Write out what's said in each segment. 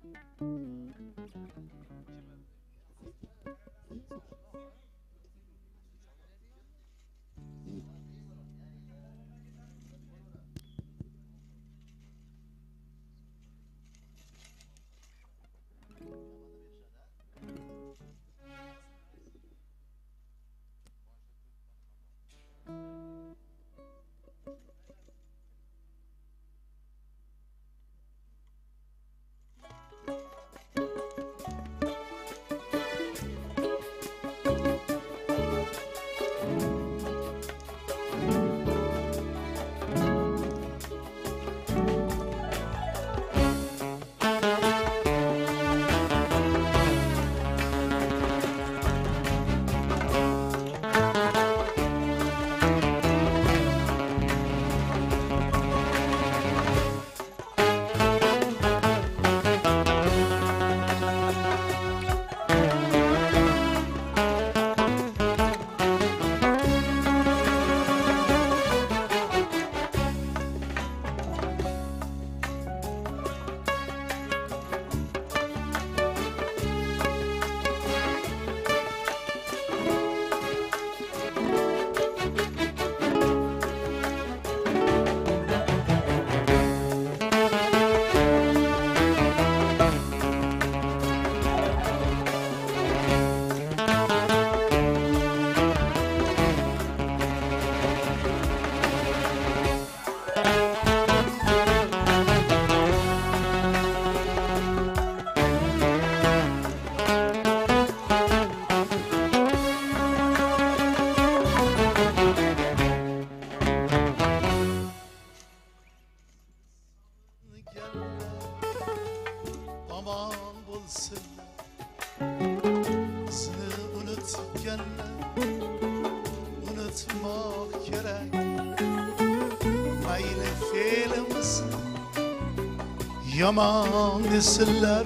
Yaman nesiller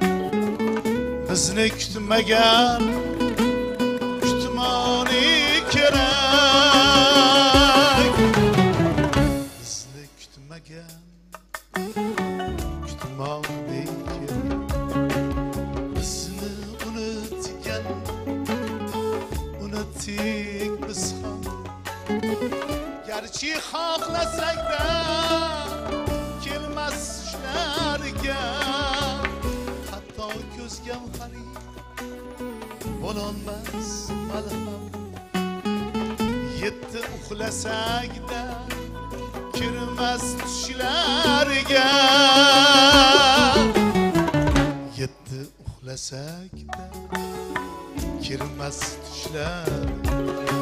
bizni kutmagan kutmoni kerak. Bizni kutmagan kutmoni kerak. Bizni unutgan unutdik biz ham. Garchi xohlasak-da kelmas hatto ko'zga xarid bo'lolmas malham. Yetti uxlasak-da kirmas tushlarga. Yetti uxlasak-da kirmas tushlarga.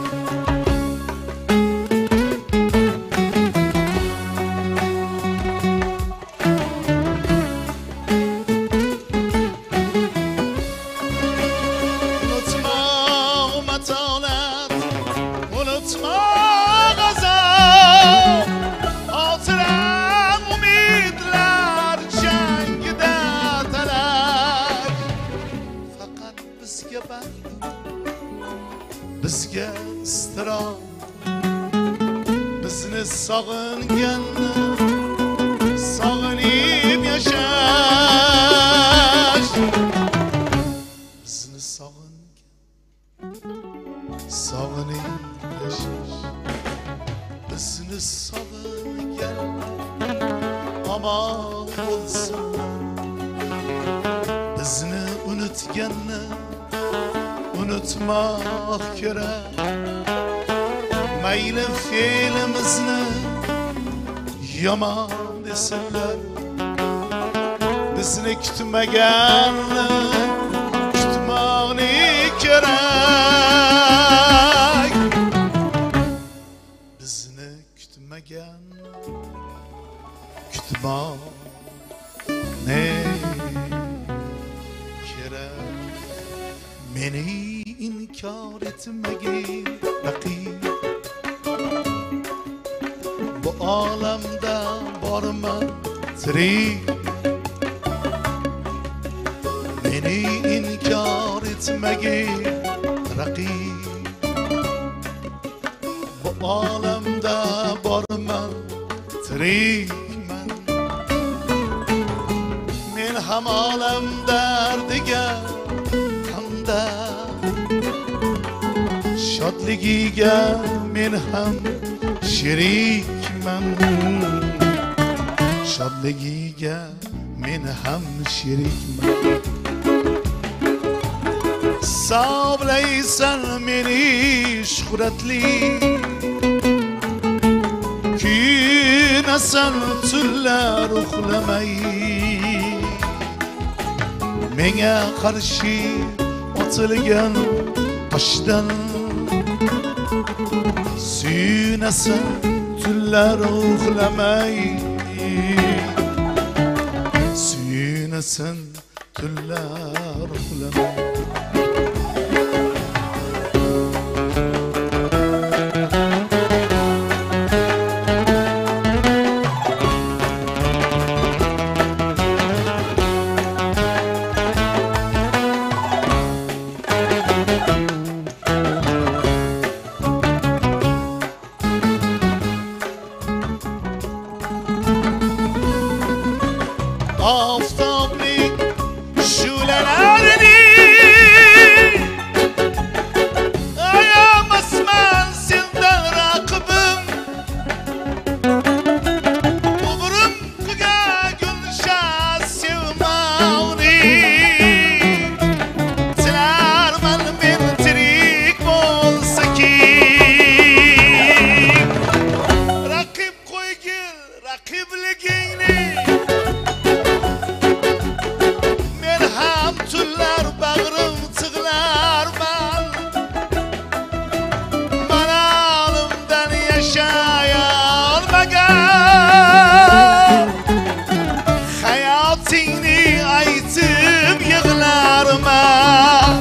Bizga istirab bizni sog'inganni sog'inib yashash. Bizni sog'inib yashash. Bizni sog'ingan omon bo'lsin. Bizni unutganni unutmak kerak. Mayli fe'limizni yomon desinlar, bizni kutmaganni kutmoqni kerak. Bizni kutmaganni kutmoqni kerak. Meni inkor etmagin raqib, bu olamda borman tirik. Meni inkor etmagin raqib, bu olamda borman tirikman. Men ham olam dardiga hamda shodligiga men ham sherikman shodligiga men ham sherikman hisoblaysan meni shuhratli kuyunasan tunlar uxlamay menga qarshi otilgan toshdan suyunasan tunlar uxlamay suyunasan tunlar uxlamay Oftoblik shu'lalarini ayamasman sendan raqibim umrim qilgan gulsha sevmavni tilarman men tirik bo'lsaki raqib qo'ygil raqibligingni hayotingni aytib yig'larman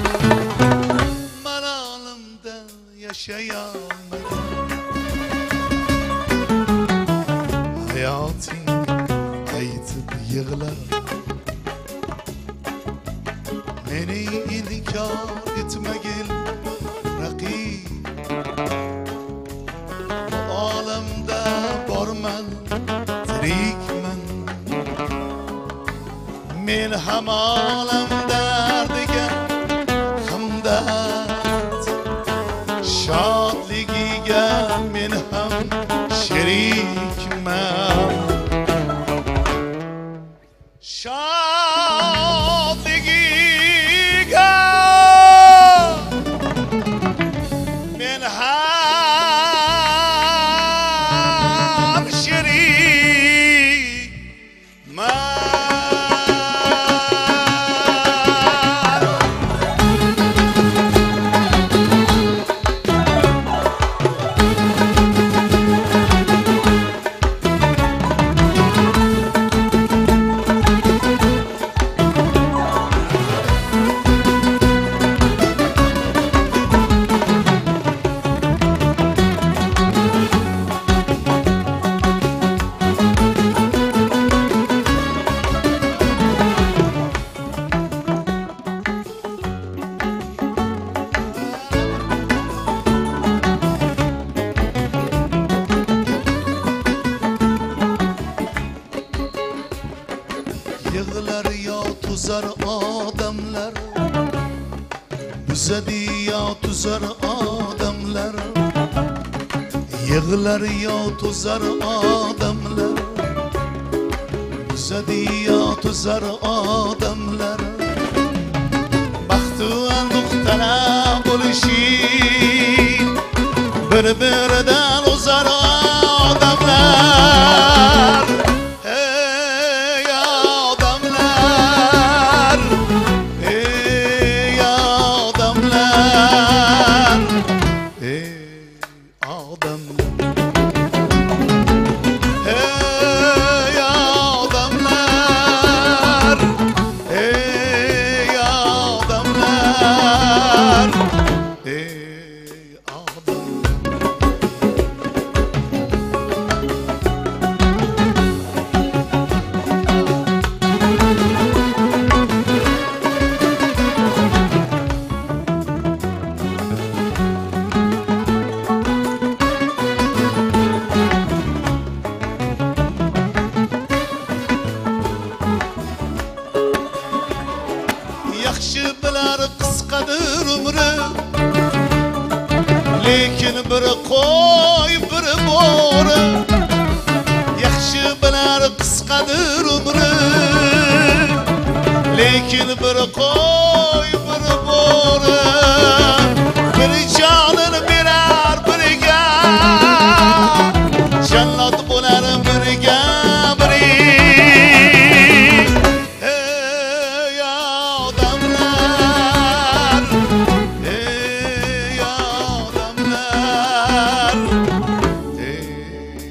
malolimdan yashayolmagan hayotingni aytib yig'lar meni inkor etmagil raqib olamda borman tirikman men ham olam dardiga hamdard shodligiga men ham sherikman shodligiga men ham sherikman yig'lar yo tuzar odamlar buzadi yo tuzar odamlar yig'lar yo tuzar odamlar buzadi yo tuzar odamlar baxtu anduqtana bo'lishib bir-biridan uzar odamlar qo'y bir bo'ri yaxshi bilar qisqadir umri lekin bir qo'y bir bo'ri bir jonini berar biriga jannat bo'lar biriga biri ey odamlar ey odamlar ey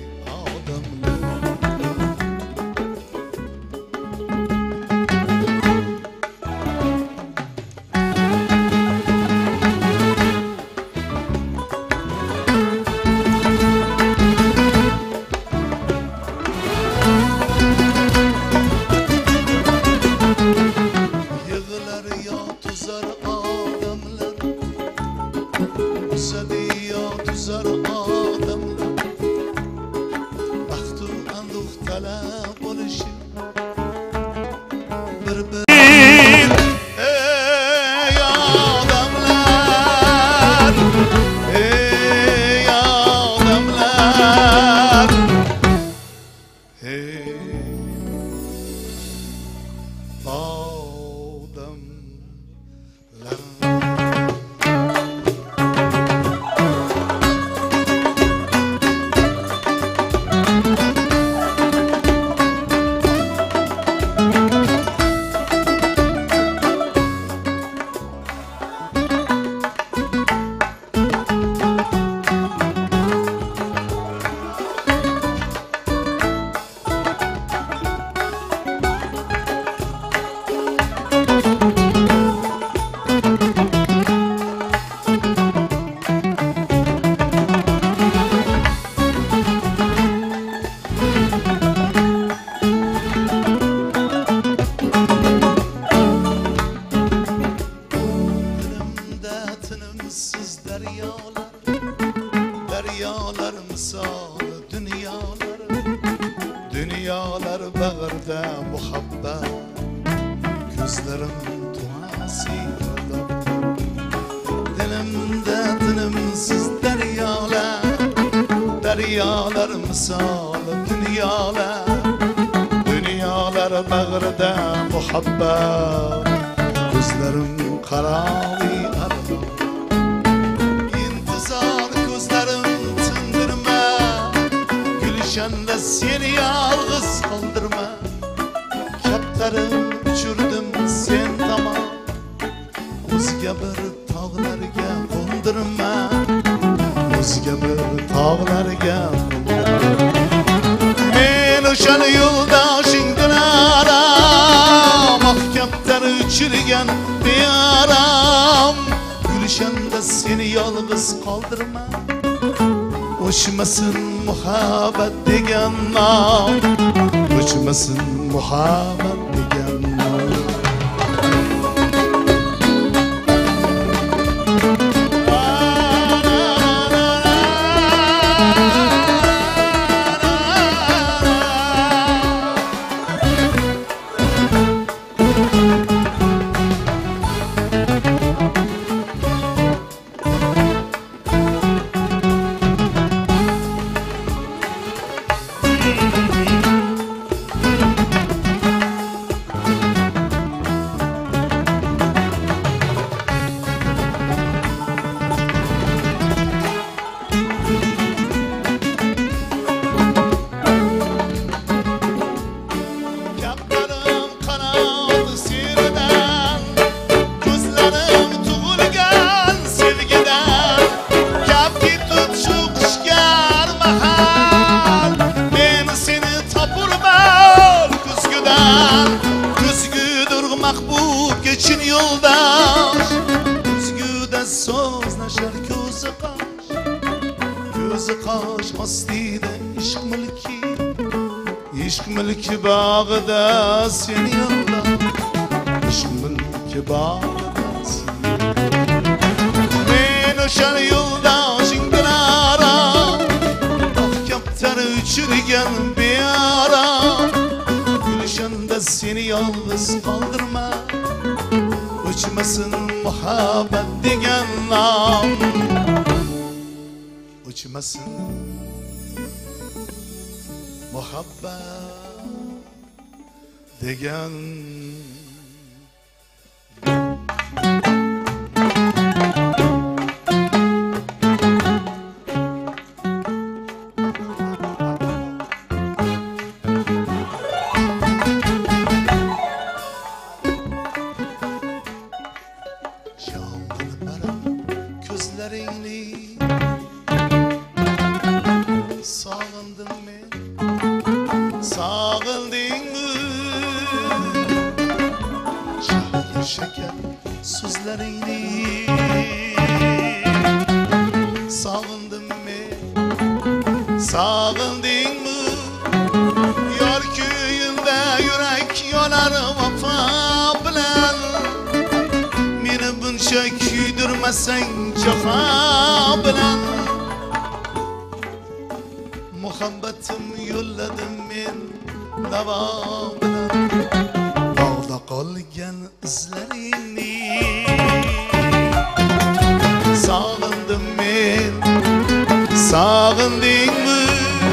yig'lar yo tuzar odamlar o'sadi yo tuzar odamlar baxtu anduh talab bo'lishi bir ey odamlar ey odamlar ey tinimsiz daryolar daryolar misoli dunyolar dunyolar bag'rida muhabbat ko'zlarim duosi dilimda tinimsiz daryolar daryolar misoli dunyolar dunyolar bag'rida muhabbat ko'zlarim qarovi intizor ko'zlarim tindirma gulshanda seni yolg'iz qoldirma kaptarim uchirdim sen tomon o'zga bir tog'larga qo'ndirma o'zga bir tog'larga men o'shan yo'ldoshing dilaram kaptar uchirgan bearam gulshanda seni yolg'iz qoldirma o'chmasin muhabbat degan nom o'chmasin muhabbat degan nom mahbub geçin yoldaş Üzgüde sözleşer gözü kaş hastide işk milki bağda seni yolla işk milki bağda seni men o'shan yo'ldoshingdan ara kaptar uchirgan beara gulshanda seni yolg'iz qoldirma o'chmasin muhabbat degan nom kechmasin muhabbat degan. Sağındım men, sağındın mı? Şahlı şeker sözlerini sağındım men, sağındın mı? Yar köyünde yürek yanar vafa bilen, meni buncha kuydirmasang cefa bilen. Muhabbetim yolladım men davo bilan, dog'da qolgan izlaringni sog'indim men, sog'indingmi?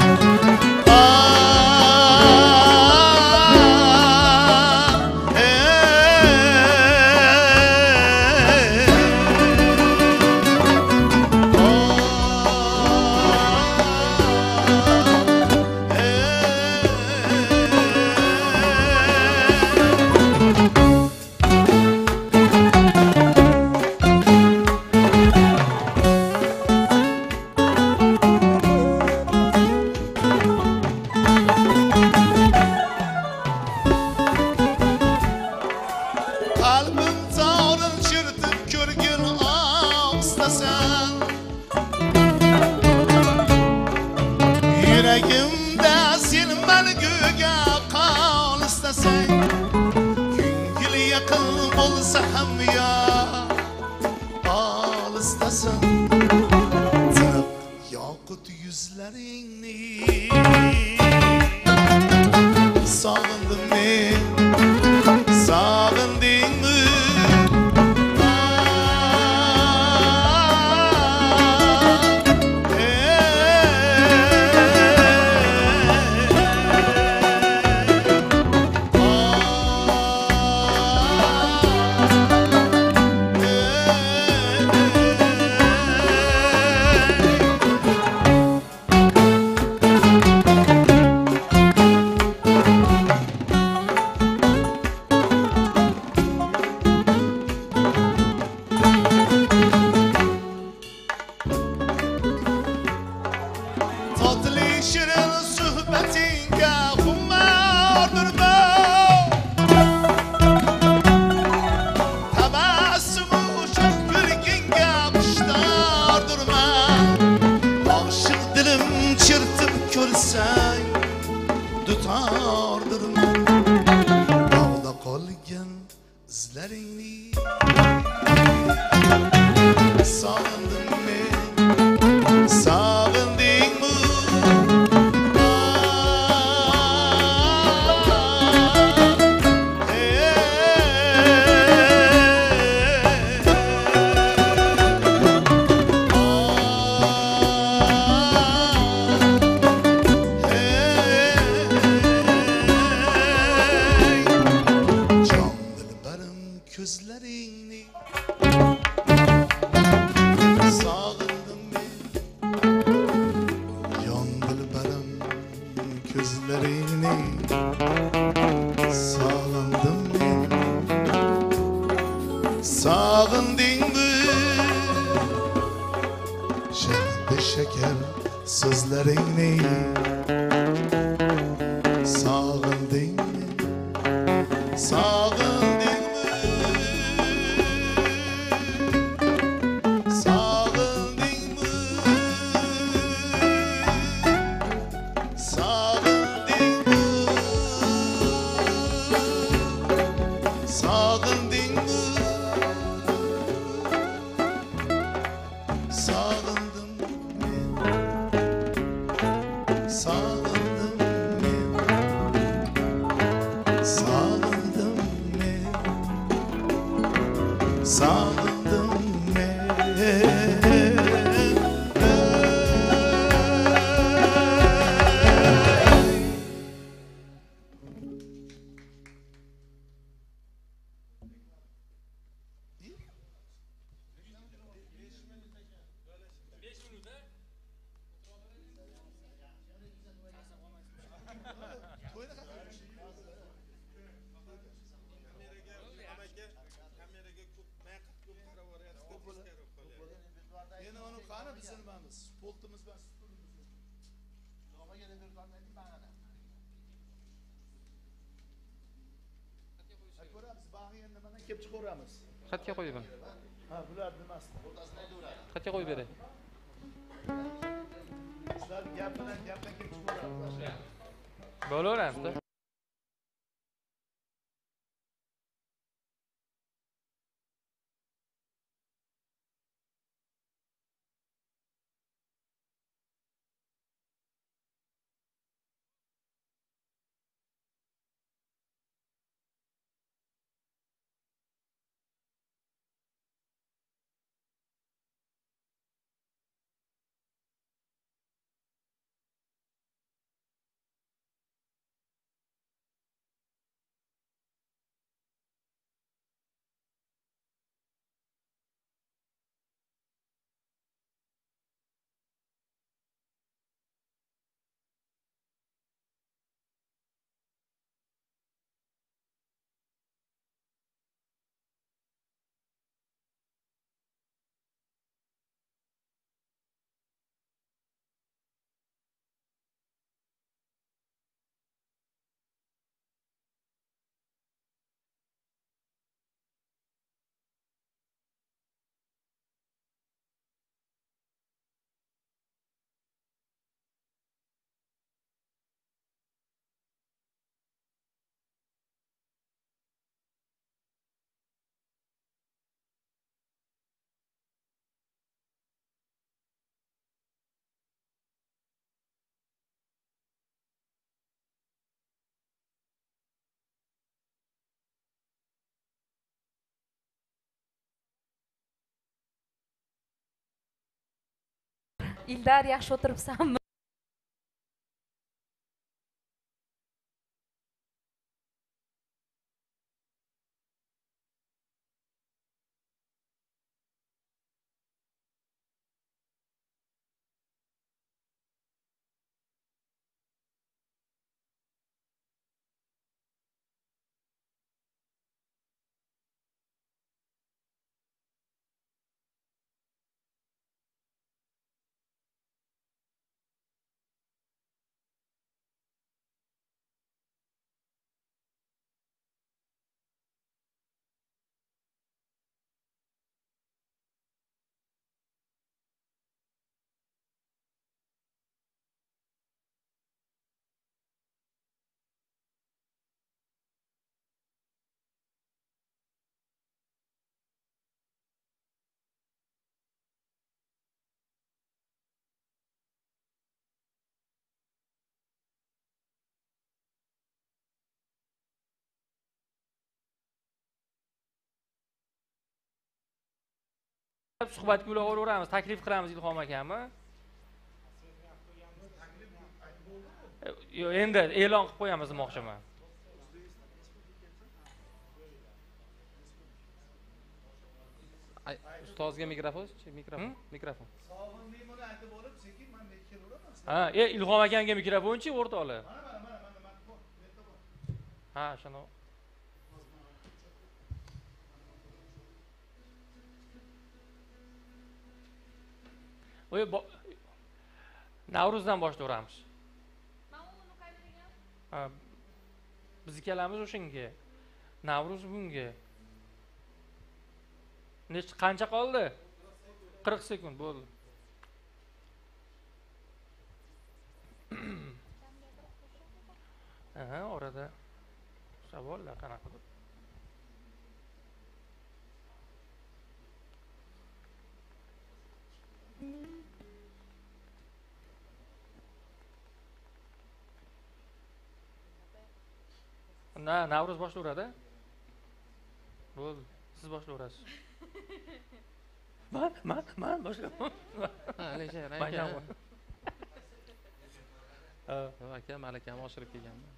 Yüreğimde sen melgüge kal istesen, Güngül yakın olsa hem ya al istesen. Tınık yakut yüzlerini sağındım men, sağındın mı? Şirin sohbetinge humardırma, tebessümü çok gülgünge kuştardırma. Aşık dilim çırtıp görsen tutardırma, dağda qolgan izlaringni sog'indim men, sog'indingmi? Gözlerini sağındım men, yan dilberim gözlerini sağındım men, sağındingmi? Şehri şeker sözlerini sağındingmi, sağındingmi? Sağındım men. Bizim nimamiz, poltimiz va stulimiz. Ilovaga yana bir donlaydi bag'ana. Ko'ramiz, bag'i endi mana kelib chiqaveramiz. Xatga qo'yib. Ha, bular nimasi? O'rtasida aytaveradi. Xatga qo'yib beray. Sizlar gap bilan gapdan kelib chiqaveramiz. Bo'laveramiz-da. Ildar, yaxshi o'tiribsanmi? Suhbatga uloqaveramiz, taklif qilamiz Ilhom akami. Yo'q, endi e'lon qilib qo'yamiz demoqchiman. Ustozga mikrofon. Sog'inlik buni aytib olib, sekin men kelaveramiz. Ha, Ilhom akamga mikrofonchi o'rtoqlar. Ha, shuni. Voy, Navruzdan boshlayveramiz. Ha, biz kelamiz o'shanga. Navruz bunga. Qancha qoldi? 40 sekund bo'ldi. Aha, orada savollar qanaqadir. Navruz boshlayveradi. Bo'ldi. Siz boshlayverasiz. Men boshlayman. Alisher aka, malakani oshirib kelganman.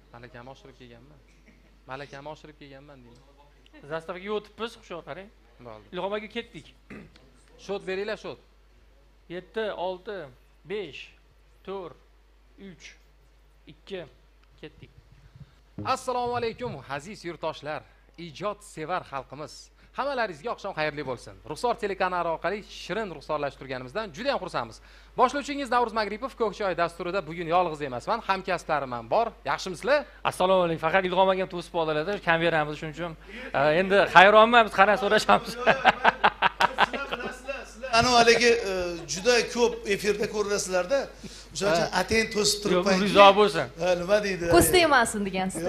Malakani oshirib kelganman deyman. Zastavga o'tibmiz, xushyor qarang. Bo'ldi. Ilhom aka ketdik. Shot beringlar, shot. 7, 6, 5, 4, 3, 2 ketdik. Assalomu alaykum aziz yurtdoshlar, ijod sevar xalqimiz. Hammalaringizga oqshom xayrli bo'lsin. Ruxsor telekanali orqali shirin ruxsorlashtirganimizdan juda ham xursandmiz. Boshlovchingiz Navruz Magripov Ko'kchoy dasturida bugun yolg'iz emasman, hamkasblarim ham bor. Yaxshimisizlar? Assalomu alaykum. Faqat Ilg'om akam to'sib qoldilar, kam beramiz shuning uchun. Endi hayronmanmiz, qana so'rashamiz. Ana haligi juda ko'p efirda ko'rasizlarda, o'sha uchun atayin to'sib turibman. Rizo bo'lsin. Nima deydi? Ko'z tegmasin degansiz.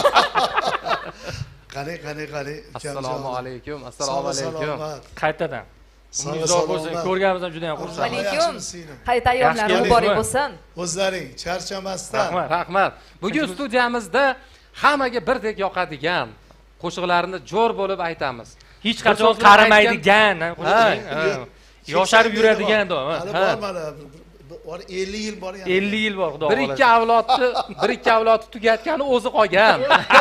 Qani. Assalomu alaykum. Assalomu alaykum. Qaytadan. Rizo bo'lsin. Ko'rganimizdan juda ham xursandman. Alaykum. Xayr tayyorlanib muborak bo'lsin. O'zlaring charchamasdan. Rahmat. Bugun studiyamizda hammaga birdek yoqadigan qo'shiqlarni jo'r bo'lib aytamiz. Hech qachon qarimaydigan qo'shiq. Yosharib yuradigan dom. Hali bor mana 50 yil bor yana. 50 yil bor, xudo xohlasa. Bir ikki avlodni tugatgani o'zi qolgan.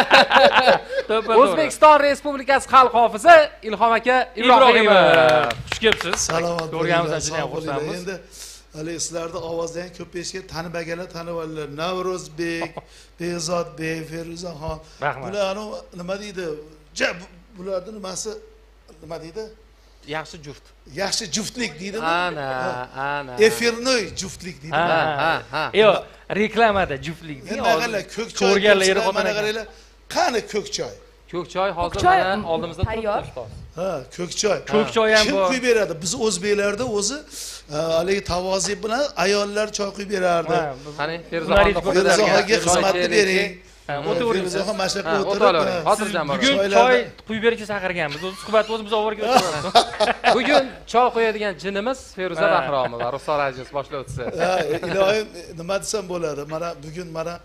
O'zbekiston Respublikasi xalq hofizi Ilhom aka Ibrohimov. Xush kelibsiz. Salomat Ko'rganimizdan juda ham xursandmiz. Endi hali sizlarni ovozdan ham ko'p eshitgan, tanimagalar tanib oldilar. Navruzbek, Behzodbek, Feruzaxon. Bular nima deydi? Bularning nimasi nima deydi? Yaxshi juft. Yaxshi juftlik deydimi? Ana. Efirnoy juftlik deydi. Yo'q, reklamada juftlik deydi. Endi ko'kchoy ko'rganlar yeri mana qaranglar. Qani ko'kchoy? Ko'kchoy hozir mana oldimizda turibdi. Ha, ko'kchoy. Ko'kchoy ham kim bor. quyib beradi? Biz o'zbeklarda o'zi haligi tavozi bilan ayollar choy quyib berardi. Qani Feruzaxonga xizmatni bering. Feruzaxon mashaqqa o'tirib, xotirjam bo'ling. Bugun choy quyib berishga chaqirganmiz. O'z suhbatni o'zimiz olib o'tamiz. Bugun choy qo'yadigan jinimiz Feruza Bahromova, Ruxsor ajiz boshlovchisi. Ilohim, nima desam bo'ladi? Mana bugun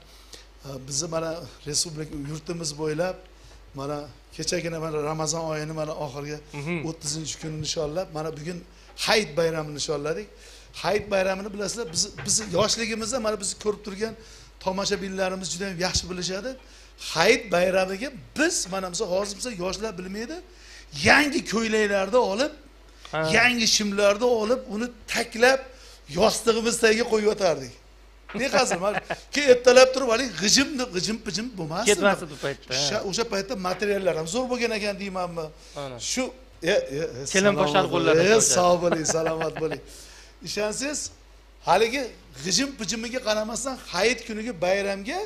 bizni mana respublika yurtimiz bo'ylab mana kechagina mana Ramazon oyini mana oxirgi 30-kuni nishonlab, mana bugun Hayit bayramini nishonladik. Hayit bayramini bilasizlar, biz yoshligimizda mana bizni ko'rib turgan tomoshabinlarimiz juda ham yaxshi bilishadi. Hayit bayramiga biz mana hozir biz yoshlar bilmaydi, yangi ko'ylaklarni olib, yangi shimlarni olib, uni taklab yostig'imiz tagiga qo'yib o'tardik. Ne qazir? Ki ertalab turib, hali g'ijim bo'lmasdi. Ketmasdi bu paytda. O'sha paytda materiallar ham zo'r bo'lgan ekan deymanmi? Shu kelin poshlar qo'llarida. Sog' bo'ling, salomat bo'ling. Ishonsiz, haligi g'ijim-pijimiga qaramasdan Hayit kuniga bayramga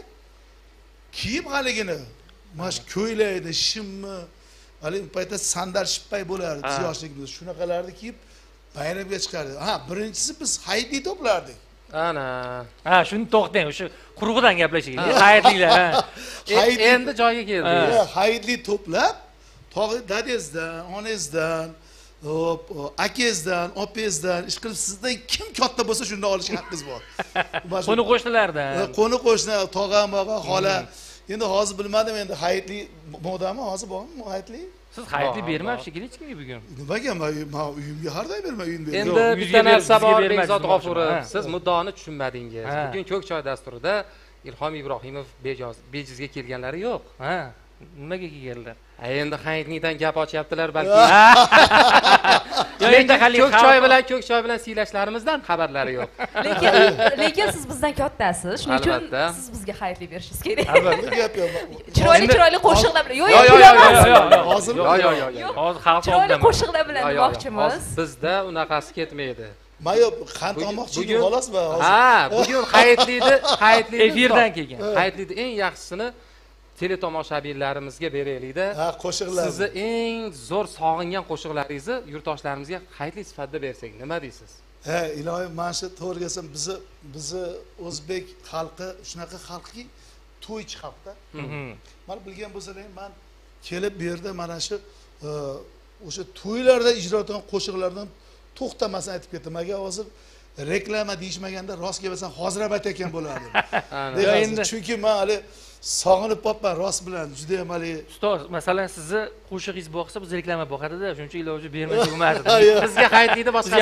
kiyib haligini, mash ko'ylakda shimmi, hali paytda sandal shippay bo'lardi biz yoshligimizda. Shunaqalarni kiyib bayramga chiqardik. Birinchisi biz Hayitni to'plardik. Ana. Shuni to'xtang, o'sha qurug'idan gaplashaylik. Hayitliklar. Endi joyiga keldik. Hayitli to'plab, tog'i dadangizdan, onangizdan, akangizdan, opangizdan, ish qilib sizdan kim katta bo'lsa shundan olishga haqqingiz bor. Qo'ni qo'shnilardan. Qo'ni qo'shni, tog'a, mog'a, xola. Endi hozir bilmadim, endi Hayitli modami hozir bormi Hayitli? Siz Hayitli bermabsiz shekilli hech kimga bugun. Nimaga men uyimga har doim berman, uyimga. Endi bitta narsa bor, Behzod G'ofurov. Siz muddoni tushunmadingiz. Bugun Ko'kchoy dasturida Ilhom Ibrohimov bejizga kelganlari yo'q. Nimaga kelganlar? Endi Hayitlikdan gap ochyaptilar balki. Endi Ko'kchoy bilan siylashlarimizdan xabarlari yo'q. Lekin siz bizdan kattasiniz. Shuning uchun siz bizga xayrli berishingiz kerak. Albatta, gap yo'q. Chiroyli qo'shiqlar bilan. Yo'q. Hozir Hozir xalq chiroyli qo'shiqlar bilan demoqchimiz. Bizda unaqasi ketmaydi. Mayo qand olmoqchi edim xolasmi hozir? Bugun Hayitlikni efirdan kelgan. Hayitlikni eng yaxshisini teletomoshabinlarimizga beraylik-da. Qo'shiqlar. Sizni eng zo'r sog'ingan qo'shiqlaringizni yurtdoshlarimizga Hayitli sifatida bersak, nima deysiz? Ilohim, mana shu to'g'rigasam bizni o'zbek xalqi shunaqa xalqki, to'ychi xalqda. Mana bilgan bo'lsalaring, men kelib bu yerda mana shu o'sha to'ylarda ijro etilgan qo'shiqlardan to'xtamasdan aytib ketdim. Agar hozir reklama deyishmaganda rost kelsan hozir ham aytayotgan bo'lardim. Chunki men hali sog'inib qolibman rost bilan, juda ham hali. Ustoz, masalan, sizni qo'shig'ingiz boqsa, biz reklama boqadi-da, shuning uchun iloji bermasak bo'lmasdi. Bizga Hayitlikni boshqasi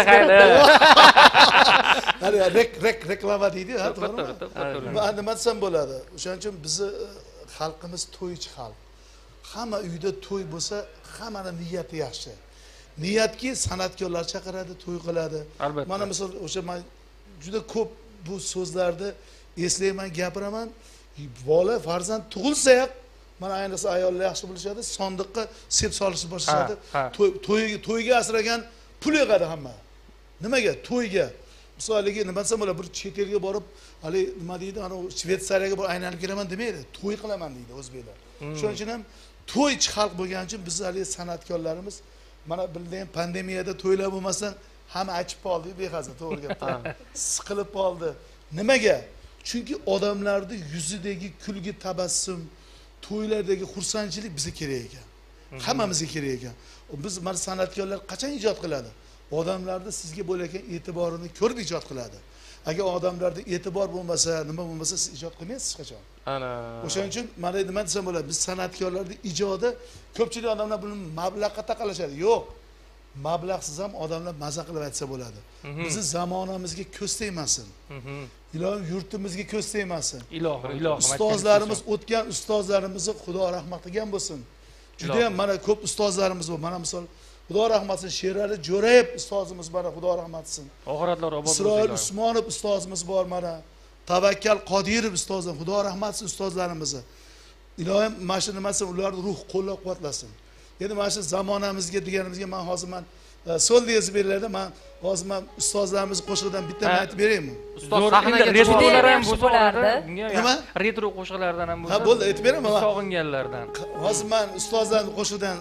hali reklama deydi, to'g'rimi? Men nima desam bo'ladi? O'shaning uchun bizni xalqimiz to'ychi xalq. Hamma uyda to'y bo'lsa, hammaning niyati yaxshi. Niyatki san'atkorlar chaqiradi, to'y qiladi. Mana misol o'sha men juda ko'p bu so'zlarni eslayman, gapiraman. Bola farzand tug'ilsa ham mana ayniqsa ayollar yaxshi bilishadi, sondiqqa sep solishni boshlashadi. Ha. To'yga asragan pul yig'adi hamma. Nimaga? To'yga. Misoliga nima desam bo'ladi, bir chet elga borib, hali nima deydi, ana Shvetsariyaga borib aylanib kelaman demaydi, to'y qilaman deydi o'zbeklar. Shuning uchun ham to'ychi xalq bo'lgani uchun biz hali san'atkorlarimiz mana bildiğin pandemiyada to'ylar bo'lmasa hamma achib qoldi, behazil, to'g'ri gap. Siqilib qoldi. Nimaga? Chunki odamlarning yuzidagi kulgi, tabassum, to'ylardagi xursandchilik bizga kerak ekan. Hammamizga kerak ekan. Biz mana san'atkorlar qachon ijod qiladi? Odamlarda sizga bo'layotgan e'tiborini ko'rib ijod qiladi. Agar odamlarda e'tibor bo'lmasa, nima bo'lmasa siz ijod qilmaysiz hech qachon. Ana. O'shaning uchun mana nima desam bo'ladi, biz san'atkorlarning ijodi ko'pchilik odamlar buni mablag'ga taqalashadi. Yo'q. Mablag'siz ham odamlar maza qilib aytsa bo'ladi. Bizni zamonamizga ko'z tegmasin. Ilohim yurtimizga ko'z tegmasin. Ilohim. Ustozlarimiz, o'tgan ustozlarimizni Xudo rahmat qilgan bo'lsin. Juda ham mana ko'p ustozlarimiz bor. Mana misol Xudo rahmat qilsin, Sherali Jo'rayev ustozimiz bor, Xudo rahmat qilsin. Oxiratlar obod bo'lsin. Isroil Usmonov ustozimiz bor mana. Tavakkal Qodirov ustozim, Xudo rahmat qilsin ustozlarimizni. Ilohim mana shu nimasi ularni ruh qo'llab-quvvatlasin. Endi mana shu zamonamizga deganimizga men hozir so'lda yozib beriladi. Men hozir ustozlarimiz qo'shig'idan bitta aytib beraymi? Ustoz sahnaga retrolar ham bo'lardi. Nima? Retro qo'shiqlardan ham bo'lsa. Ha, bo'ldi, aytib beraman. Sog'inganlardan. Hozir men ustozlarning qo'shig'idan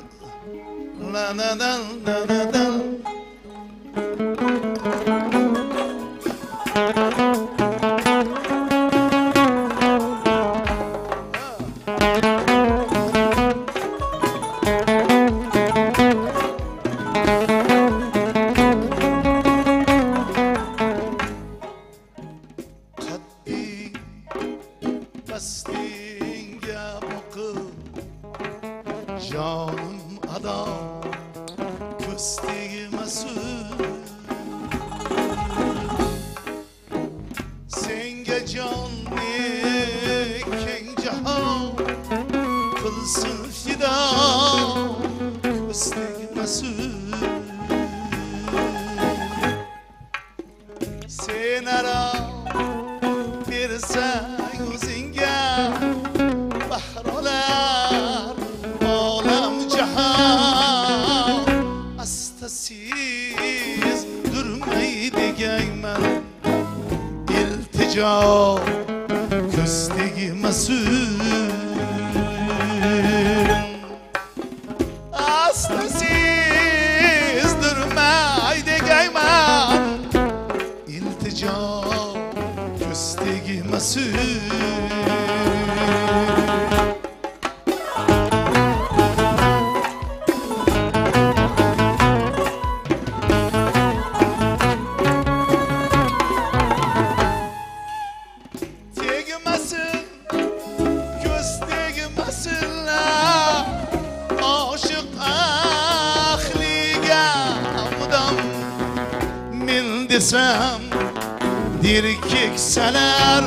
desem dirkekseler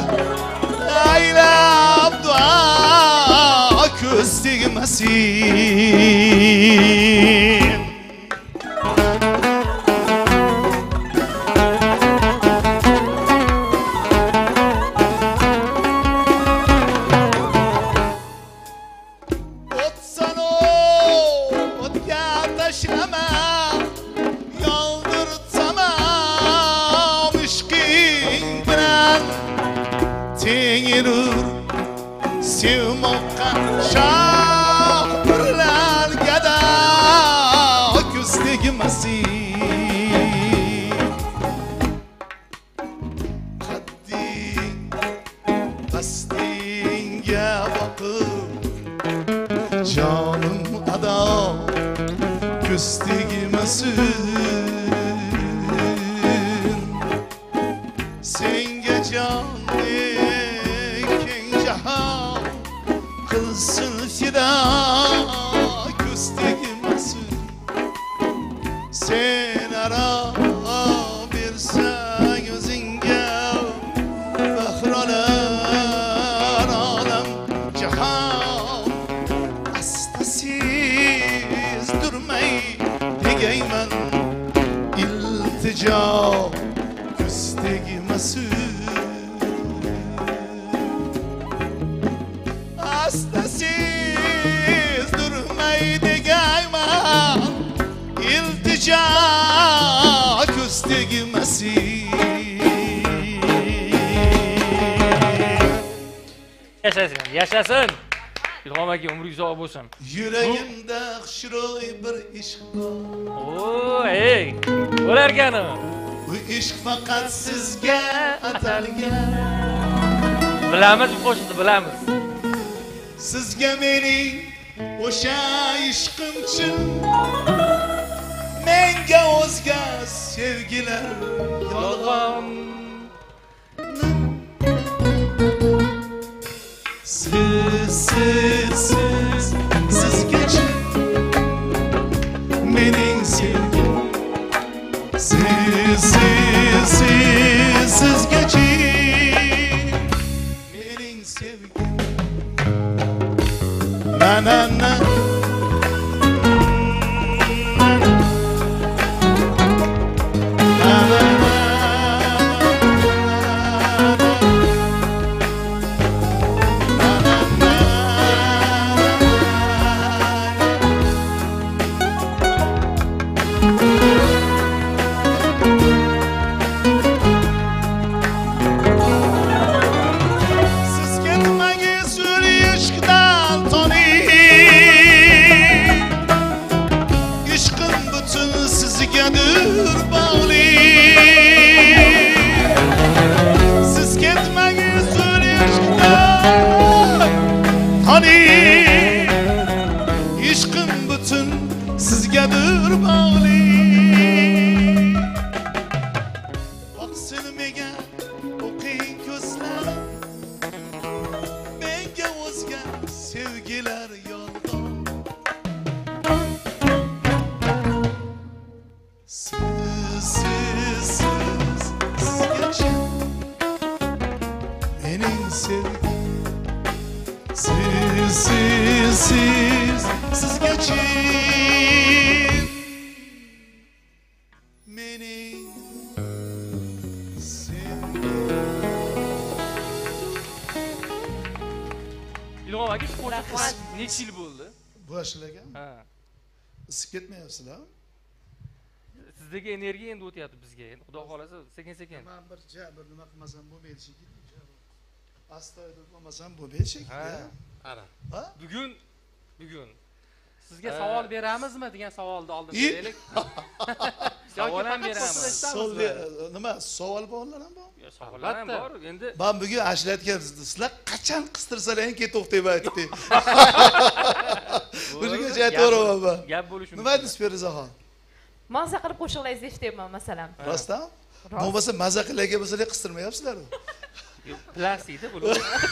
aylab dua köz tegmesin. Hastasiz yashasin, yashasin. Ilhom aka umringiz uzoq bo'lsin. Yuragimda xushro'y bir ishq bor. Oo, ey, bo'larkani. Bu ishq faqat sizga atalgan. Bilamiz bu qo'shiqni, bilamiz. Sizga mening o'sha ishqim chin. Menga o'zga sevgilar yolg'on. Sizga chin. Mening sevgim. Sizga chin. Mening sevgim. Na na na. Sizga chin. Mening Ilhom aka, shu qo'shiq necha yil bo'ldi? Boshlagan. Ha. Isib ketmayapsizlar? Sizdagi energiya endi o'tyapti bizga. Endi Xudo xolasa sekin-sekin. Men bir nima qilmasam bo'lmaydi shekilli. Astoydil bo'lmasam bo'lmaydi shekilli. Ana. Ha? Bugun Sizga savol beramizmi degan savolni oldin beraylik. savol ham beramiz. Nima savol borlar ham bor? Savollar ham bor. Endi men bugun ashlatgan sizlar qachon qistirsalar keyin to'xtayman aytdi. Bugungacha aytaveraman. Gap bo'lishi mumkin. Nima aytdingiz Feruzaxon? Maza qilib qo'shiqlaringizni eshityapman masalan. Rostdan? Bo'lmasa maza qilaga bo'lsalar qistirmayapsizlar. Plastikda bu.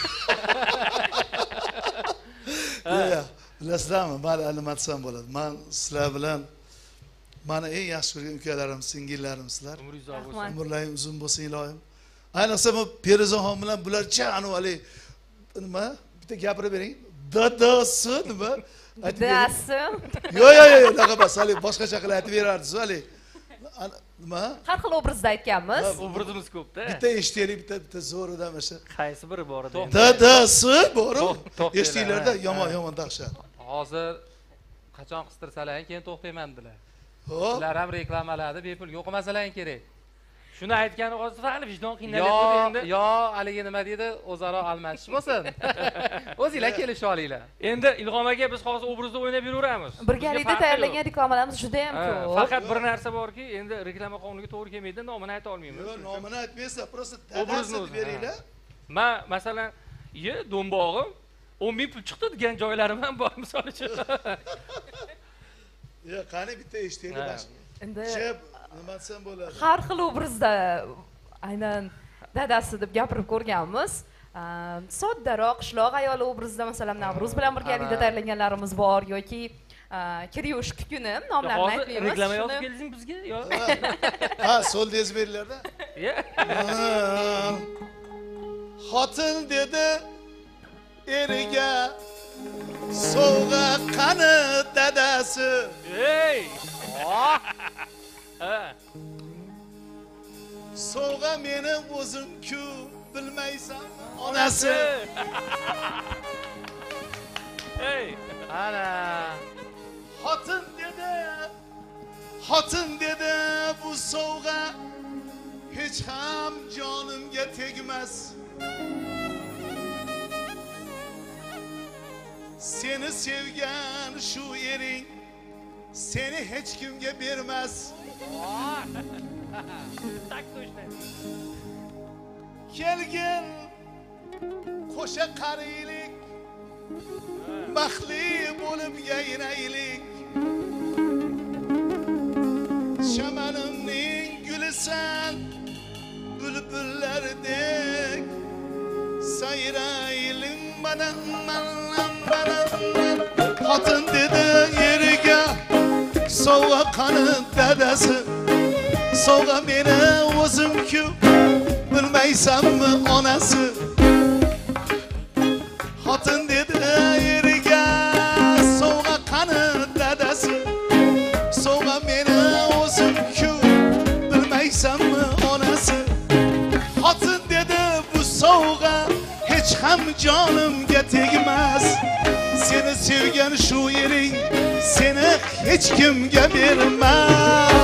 Yo'q, bilasizlarmi? Mani animatsiyam bo'ladi. Men sizlar bilan mani eng yaxshi ko'rgan ukalarim, singillarim sizlar. Umringiz uzoq bo'lsin. Umrlaring uzun bo'lsin ilohim. Ayniqsa bu Feruzaxon bilan bularcha anu nima? Bitta gapirib bering. Dadasi nima? Dadasi. Yo'q, unaqa emas. Hali boshqacha qilib aytib berardingiz, hali. Nima? Har xil obrazda aytganmiz. Obrazimiz ko'p-da. Bitta eshitaylik, bitta zo'ridan mana shu. Qaysi biri bor edi? Dadasi bor-ku. Eshitdinglar-da, yomon dahshat. Hozir qachon qistirsalar keyin to'xtayman dedilar. Xo'p. Sizlar ham reklamalarni bepul yo'qimasalar kerak. Shuni aytgani hozir hali vijdon qiynalyapti endi. Yo, haligi nima deydi? O'zaro almashish bo'lsin. O'zingizlar kelishib olinglar. Endi Ilhom aka, biz hozir obrazda o'ynab yuraveramiz. Birgalikda tayyorlangan reklamalarimiz juda ham ko'p. Faqat bir narsa borki, endi reklama qonuniga to'g'ri kelmaydi, nomini ayta olmaymiz. Yo'q, nomini aytmaysiz, просто dadasini beringlar. Men masalan, do'mbog'im 10 ming pul chiqdi degan joylarim ham bor, misol uchun. Yo'q, qani bitta eshitaylik bash. Endi nima desam bo'ladi? har xil obrazda aynan dadasi deb gapirib ko'rganmiz. Soddaroq qishloq ayoli obrazida masalan Navro'z bilan birgalikda tayyorlaganlarimiz bor yoki Kiryushka kuni nomlarini aytmaymiz. Reklama yozib kelding bizga? Yo. Ha, soldingiz beringlar-da. Xotin dedi eriga sovg'a qani dadasi. Ey! Sovg'a meni o'zim-ku bilmaysan onasi. Ey! Ana. Xotin dedi bu sovg'a hech ham jonimga tegmas. Seni sevgan şu ering seni hech kimga bermas. Tak точно. Kelgin qo'sha qaraylik, baxtli bo'lib yayraylik. Chamanimning gulisan, bülbüllardek sayraylim bana. Xotin dedi yeriga sovg'a qani dadasi, sovg'a meni o'zim-ku bilmaysanmi onasi. Xotin dedi yeriga sovg'a qani dadasi, sovg'a meni o'zim-ku bilmaysanmi onasi. Xotin dedi bu sovg'a hech ham jonimga tegmas. Seni sevgan shu yering seni hech kimga bermas.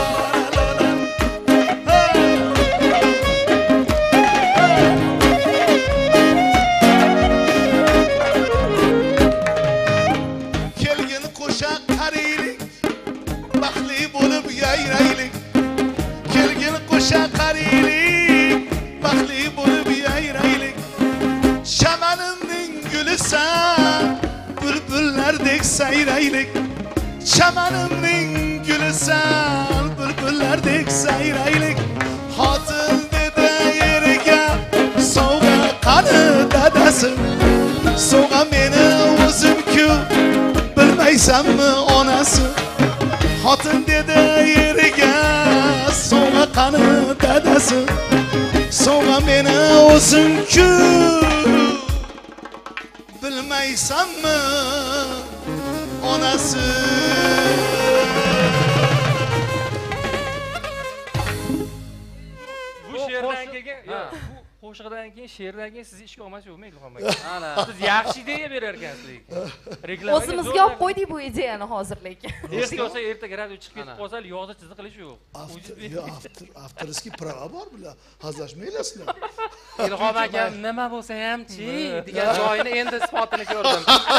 Kelgin qo'sha qaraylik, baxtli bo'lib yayraylik. Kelgin qo'sha qaraylik, baxtli bo'lib yayraylik. Chamanimning gulisan, bülbüllardek sayraylik. Chamanimning gulisan, bülbüllardek sayraylik. Xotin dedi yeriga sovg'a qani dadasi, sovg'a meni o'zim-ku bilmaysanmi onasi. Xotin dedi yeriga sovg'a qani dadasi, sovg'a meni o'zim-ku bilmaysanmi onasi. Bu she'rdan keyin, bu qo'shiqdan keyin she'rdan keyin sizni ishga olmas yo'qmi Ilhom aka? Ana. Siz yaxshi ideya berar ekansiz lekin. Reklamaga O'zimizga olib qo'ydik bu ideyani hozir lekin. Erta olsa ertaga radio chiqib ketib qolsa, yozda chiziq qilish yo'q. Avtorskiy prava bor bular. Hazlashmaylasizlar. Ilhom aka nima bo'lsa hamchi degan joyini endi isbotini ko'rdim.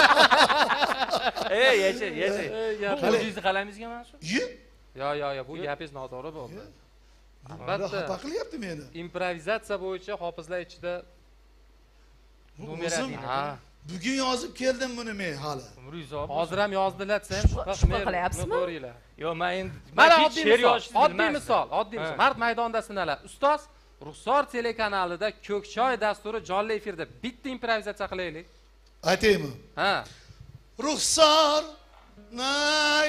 Yasha. Bu o'zingizni qalamingizga mansub? Yo, bu gapingiz noto'g'ri bo'ldi. Albatta. Xafa qilyapti meni. Improvizatsiya bo'yicha hofizlar ichida numerat. Bugun yozib keldim buni men hali. Umringiz Hozir ham yozdilar desam, shubha qilyapsizmi? ko'ringlar. Yo, men endi Mana oddiy misol. Mart maydonida sinalar. Ustoz Ruxsor telekanalida Ko'kchoy dasturi jonli efirda bitta improvizatsiya qilaylik. Aytaymi? Ha. Ruxsor nay.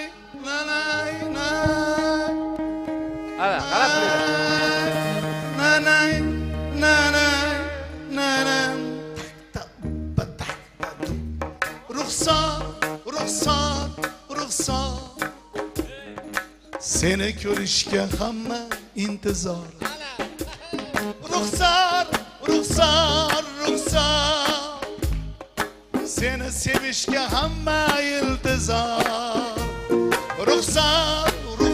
Ana, qarab Nanay. Ruxsor. Seni ko'rishga hamma intizor. Ruxsor. Seni sevishga hamma iltizor. Ruxsor.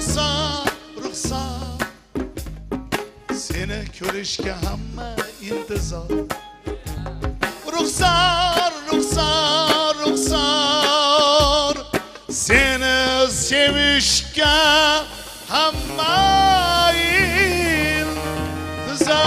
Seni ko'rishga hamma intizor. Ruxsor. Seni sevishga hamma intizor.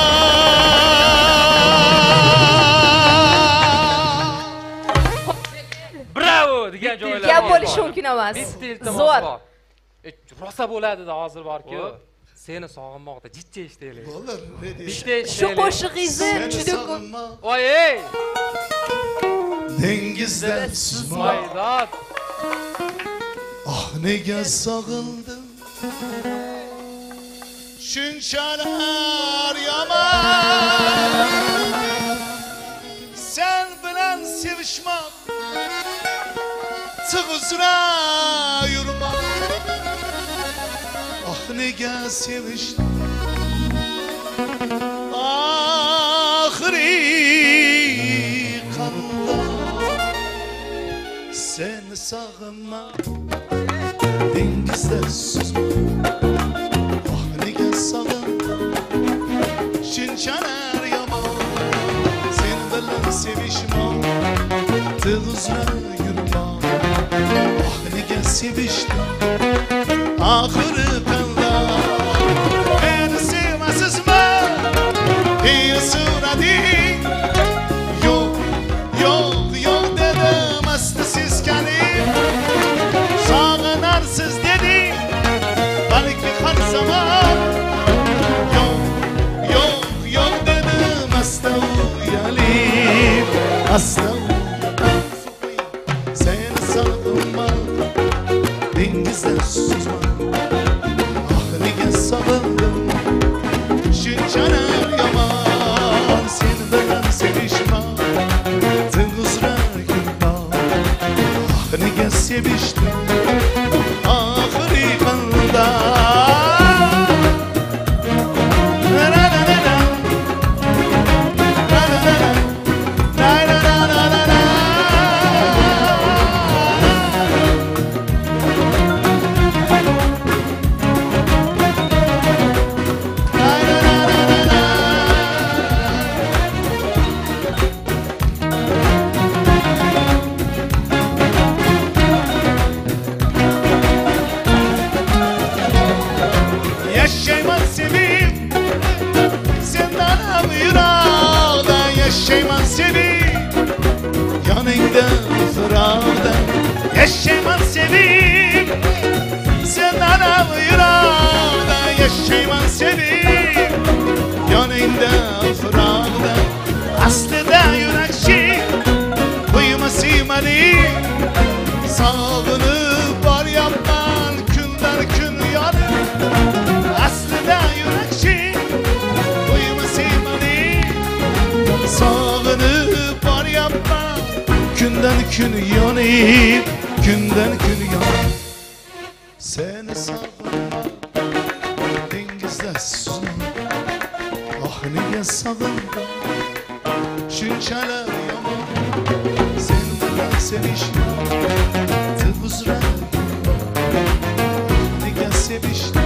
Bravo degan joylar. Gap bo'lishi mumkin emas. Bitta iltimos Zo'r. bor. Rosa bo'ladi-da hozir borku. Seni sog'inmoqda jiddiy eshitaylik. Bo'ldi, Bitta Shu eshitaylik. qo'shig'ingizni juda ko'p. Voy ey! Dengizda suzmoq. Maydon. Nega sog'indim shunchalar yomon. Sen bilan sevishmoq tig'izra yurmoq. Nega sevishdim oxiri qandoq. Seni sog'inmoq dengizda suzmoq. Nega sog'indim shunchalar yomon. Sen bilan sevishmoq tig'izra sevishdim oxiri qanday meni sevmasizmi deya so'rading yo'q yo'q yo'q dedim asta seskanib sog'inarsiz deding balki har zamon yo'q yo'q yo'q dedim asta uyalib asta seni sog'inman dengizda suzman oxiriga sog'indim shunchalar yomon sen bilan sevishmoq uzrar kunlar oxiriga sevishdim oxiri qanday Yaşayman sevip senden avırağda Yaşayman sevip yanında fırağda Yaşayman sevip senden avırağda Yaşayman sevip yanında fırağda Aslında yürekçi kuyuma sığmadı Sağınıp var yapman günden gün yanır Aslında yürekçi uyumu sevmedi Sağınıp var yapma Günden gün yanıp Günden gün yanıp Seni sağınma Dengizde süzme Ah niye sağınma Şunçalar yaman Senden sevişme Tıbuzra Ah niye sevişme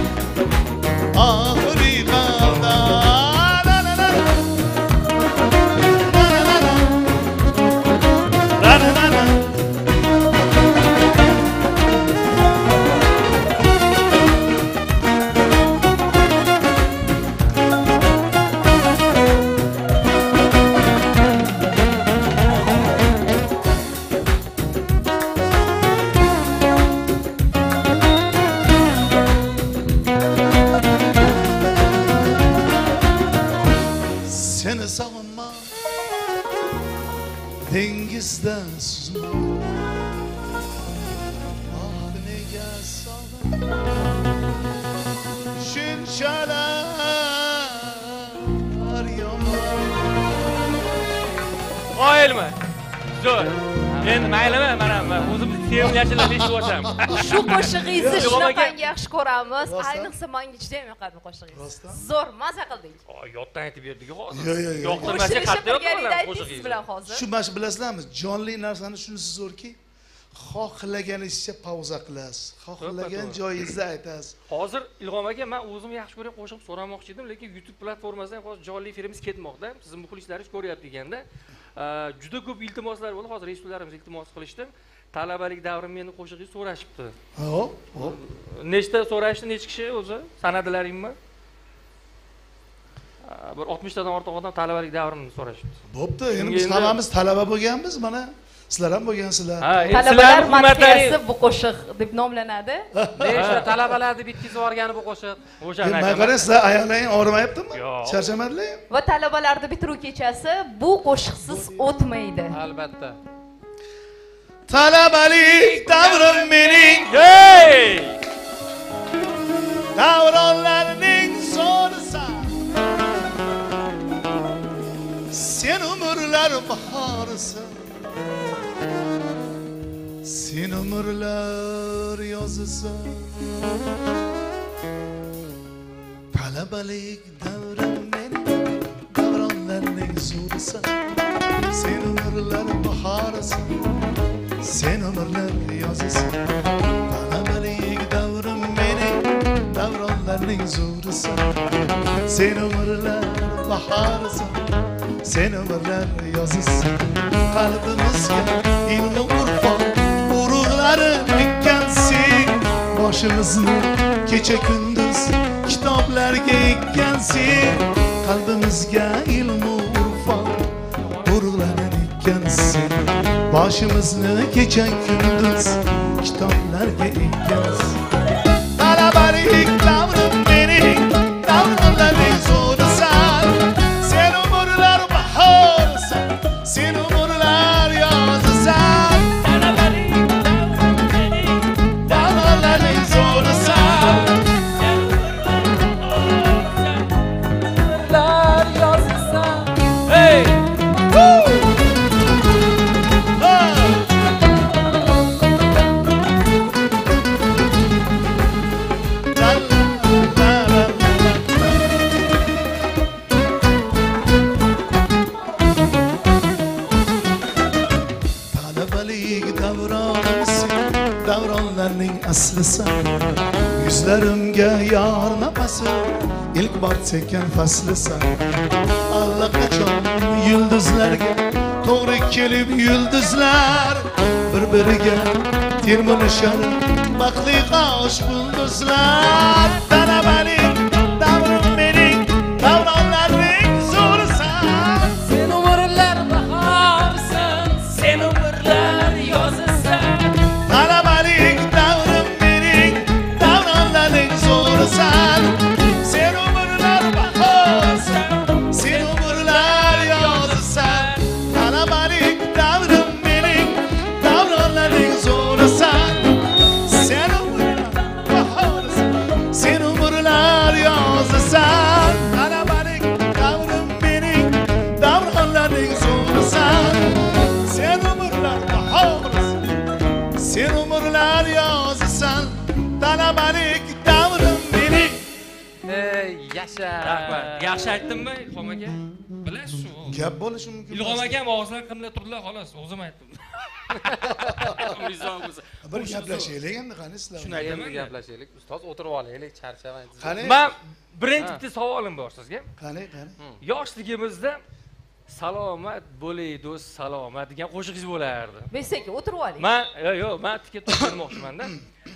Ahri qanda la la la la la la la la la Seni savunma Dengizden süzme Ah nega savunma Şunçalar yaman Qoyilmi? Zo'r. Endi maylimi? Mana o'zimni sevimlashlar eshitib olsam. Shu qo'shig'ingizni Yo'q, shunaqangi yaxshi ko'ramiz. Rostdan? Ayniqsa menga juda ham yoqadi bu qo'shig'ingiz. Rostdan? Zo'r, maza qildik. Yoddan aytib berdik hozir. Yo, yo, yo. Yoqtirmasa Qo'shilishni qattiq birgalikda aytdik siz qo'shig'ingiz. bilan hozir. Shu mana shu bilasizlarmi? Jonli narsani shunisi zo'rki, xohlaganingizcha pauza qilasiz. Xohlagan joyingizda aytasiz. Hozir Ilhom aka, men o'zim yaxshi ko'rib qo'shib so'ramoqchi edim, lekin YouTube platformasidan hozir jonli efirimiz ketmoqda. Sizning muxlislaringiz ko'ryapti ekanda. Juda ko'p iltimoslar bo'ldi. Hozir eshituvlarimiz iltimos qilishdi. Talabalik davrim meni qo'shig'ingizni so'rashibdi. Hop, hop. Nechta so'rashdi, necha kishi o'zi? Sanadilaringmi? Bir 60 tadan ortiq odam talabalik davrimni so'rashibdi. Bo'pti, endi biz hammamiz talaba bo'lganmiz, mana sizlar ham bo'lgansizlar. Talabalar madhiyasi bu qo'shiq deb nomlanadi. Nechta talabalarni bitkizib yuborgani bu qo'shiq. O'shani Men qarang, sizlar oyoqlaring og'rimayaptimi? Yo'q. Charchamadinglarmi? Va talabalarning bitiruv kechasi bu qo'shiqsiz o'tmaydi. Albatta. Talabalik davrim mening Hey! davronlarning so'risa sen umrlar bahorisan sen umrlar yozisan talabalik davrim mening davronlarning so'risa sen umrlar bahorisan sen umrlar yozisan talabalik davrim mening davronlarning zo'risan sen umrlar bahorisan sen umrlar yozisan qalbimizga ilm urfon urug'lari ekkansen boshimizni kecha kunduz kitoblarga ekkansen, qalbimizga ilmu urfon urug'lanar ekansen. Boshimizni kecha kunduz kitoblarga ekkansen. Talabalik davrim mening, davronlarning zo'risan. Sen umrlar bahorsan, sen umrlar yozsan. Talabalik davrim mening, davronlarning zo'risan. Sen umrlar yozsan. Hey! Davronlarning aslisan, yuzlarimga yor nafasi ilk bor tekan faslisan. Allaqachon yulduzlarga to'g'ri kelib yulduzlar bir-biriga termilishar baxtli qosh bulduzlar. Talabalik davrim mening, davronlarning zo'risan. Sen umrlar bahorsan, sen umrlar yozasan. Talabalik davrim mening, davronlarning zo'risan. Sen umrlar bahorsan, sen umrlar yozasan. Talabalik davrim mening, davronlarning zo'risan. Sen umrlar bahorsan, sen umrlar yozasan. Talabalik davrim mening, davronlarning zo'risan. Sen umrlar bahorsan, sen umrlar yozasan. Talabalik davrim mening. Ey, yasha. Rahmat. Yaxshi aytdimmi, Ilhom aka? Bilasiz-ku. Gap bo'lishi mumkin. Ilhom akam og'zidan qimlab turdilar, xolos, o'zim aytdim. Mizon bo'lsa. Bir gaplashaylik endi, qani sizlar. Shuni Endi aytaman. gaplashaylik. Ustoz o'tirib olaylik, charchamang. Qani? Men birinchi bitta savolim bor sizga. Qani. Yoshligimizda salomat bo'lay do'st, salomat degan qo'shig'ingiz bo'lardi. Besaka o'tirib oling. Yo'q, men tikka to'xtalmoqchiman-da.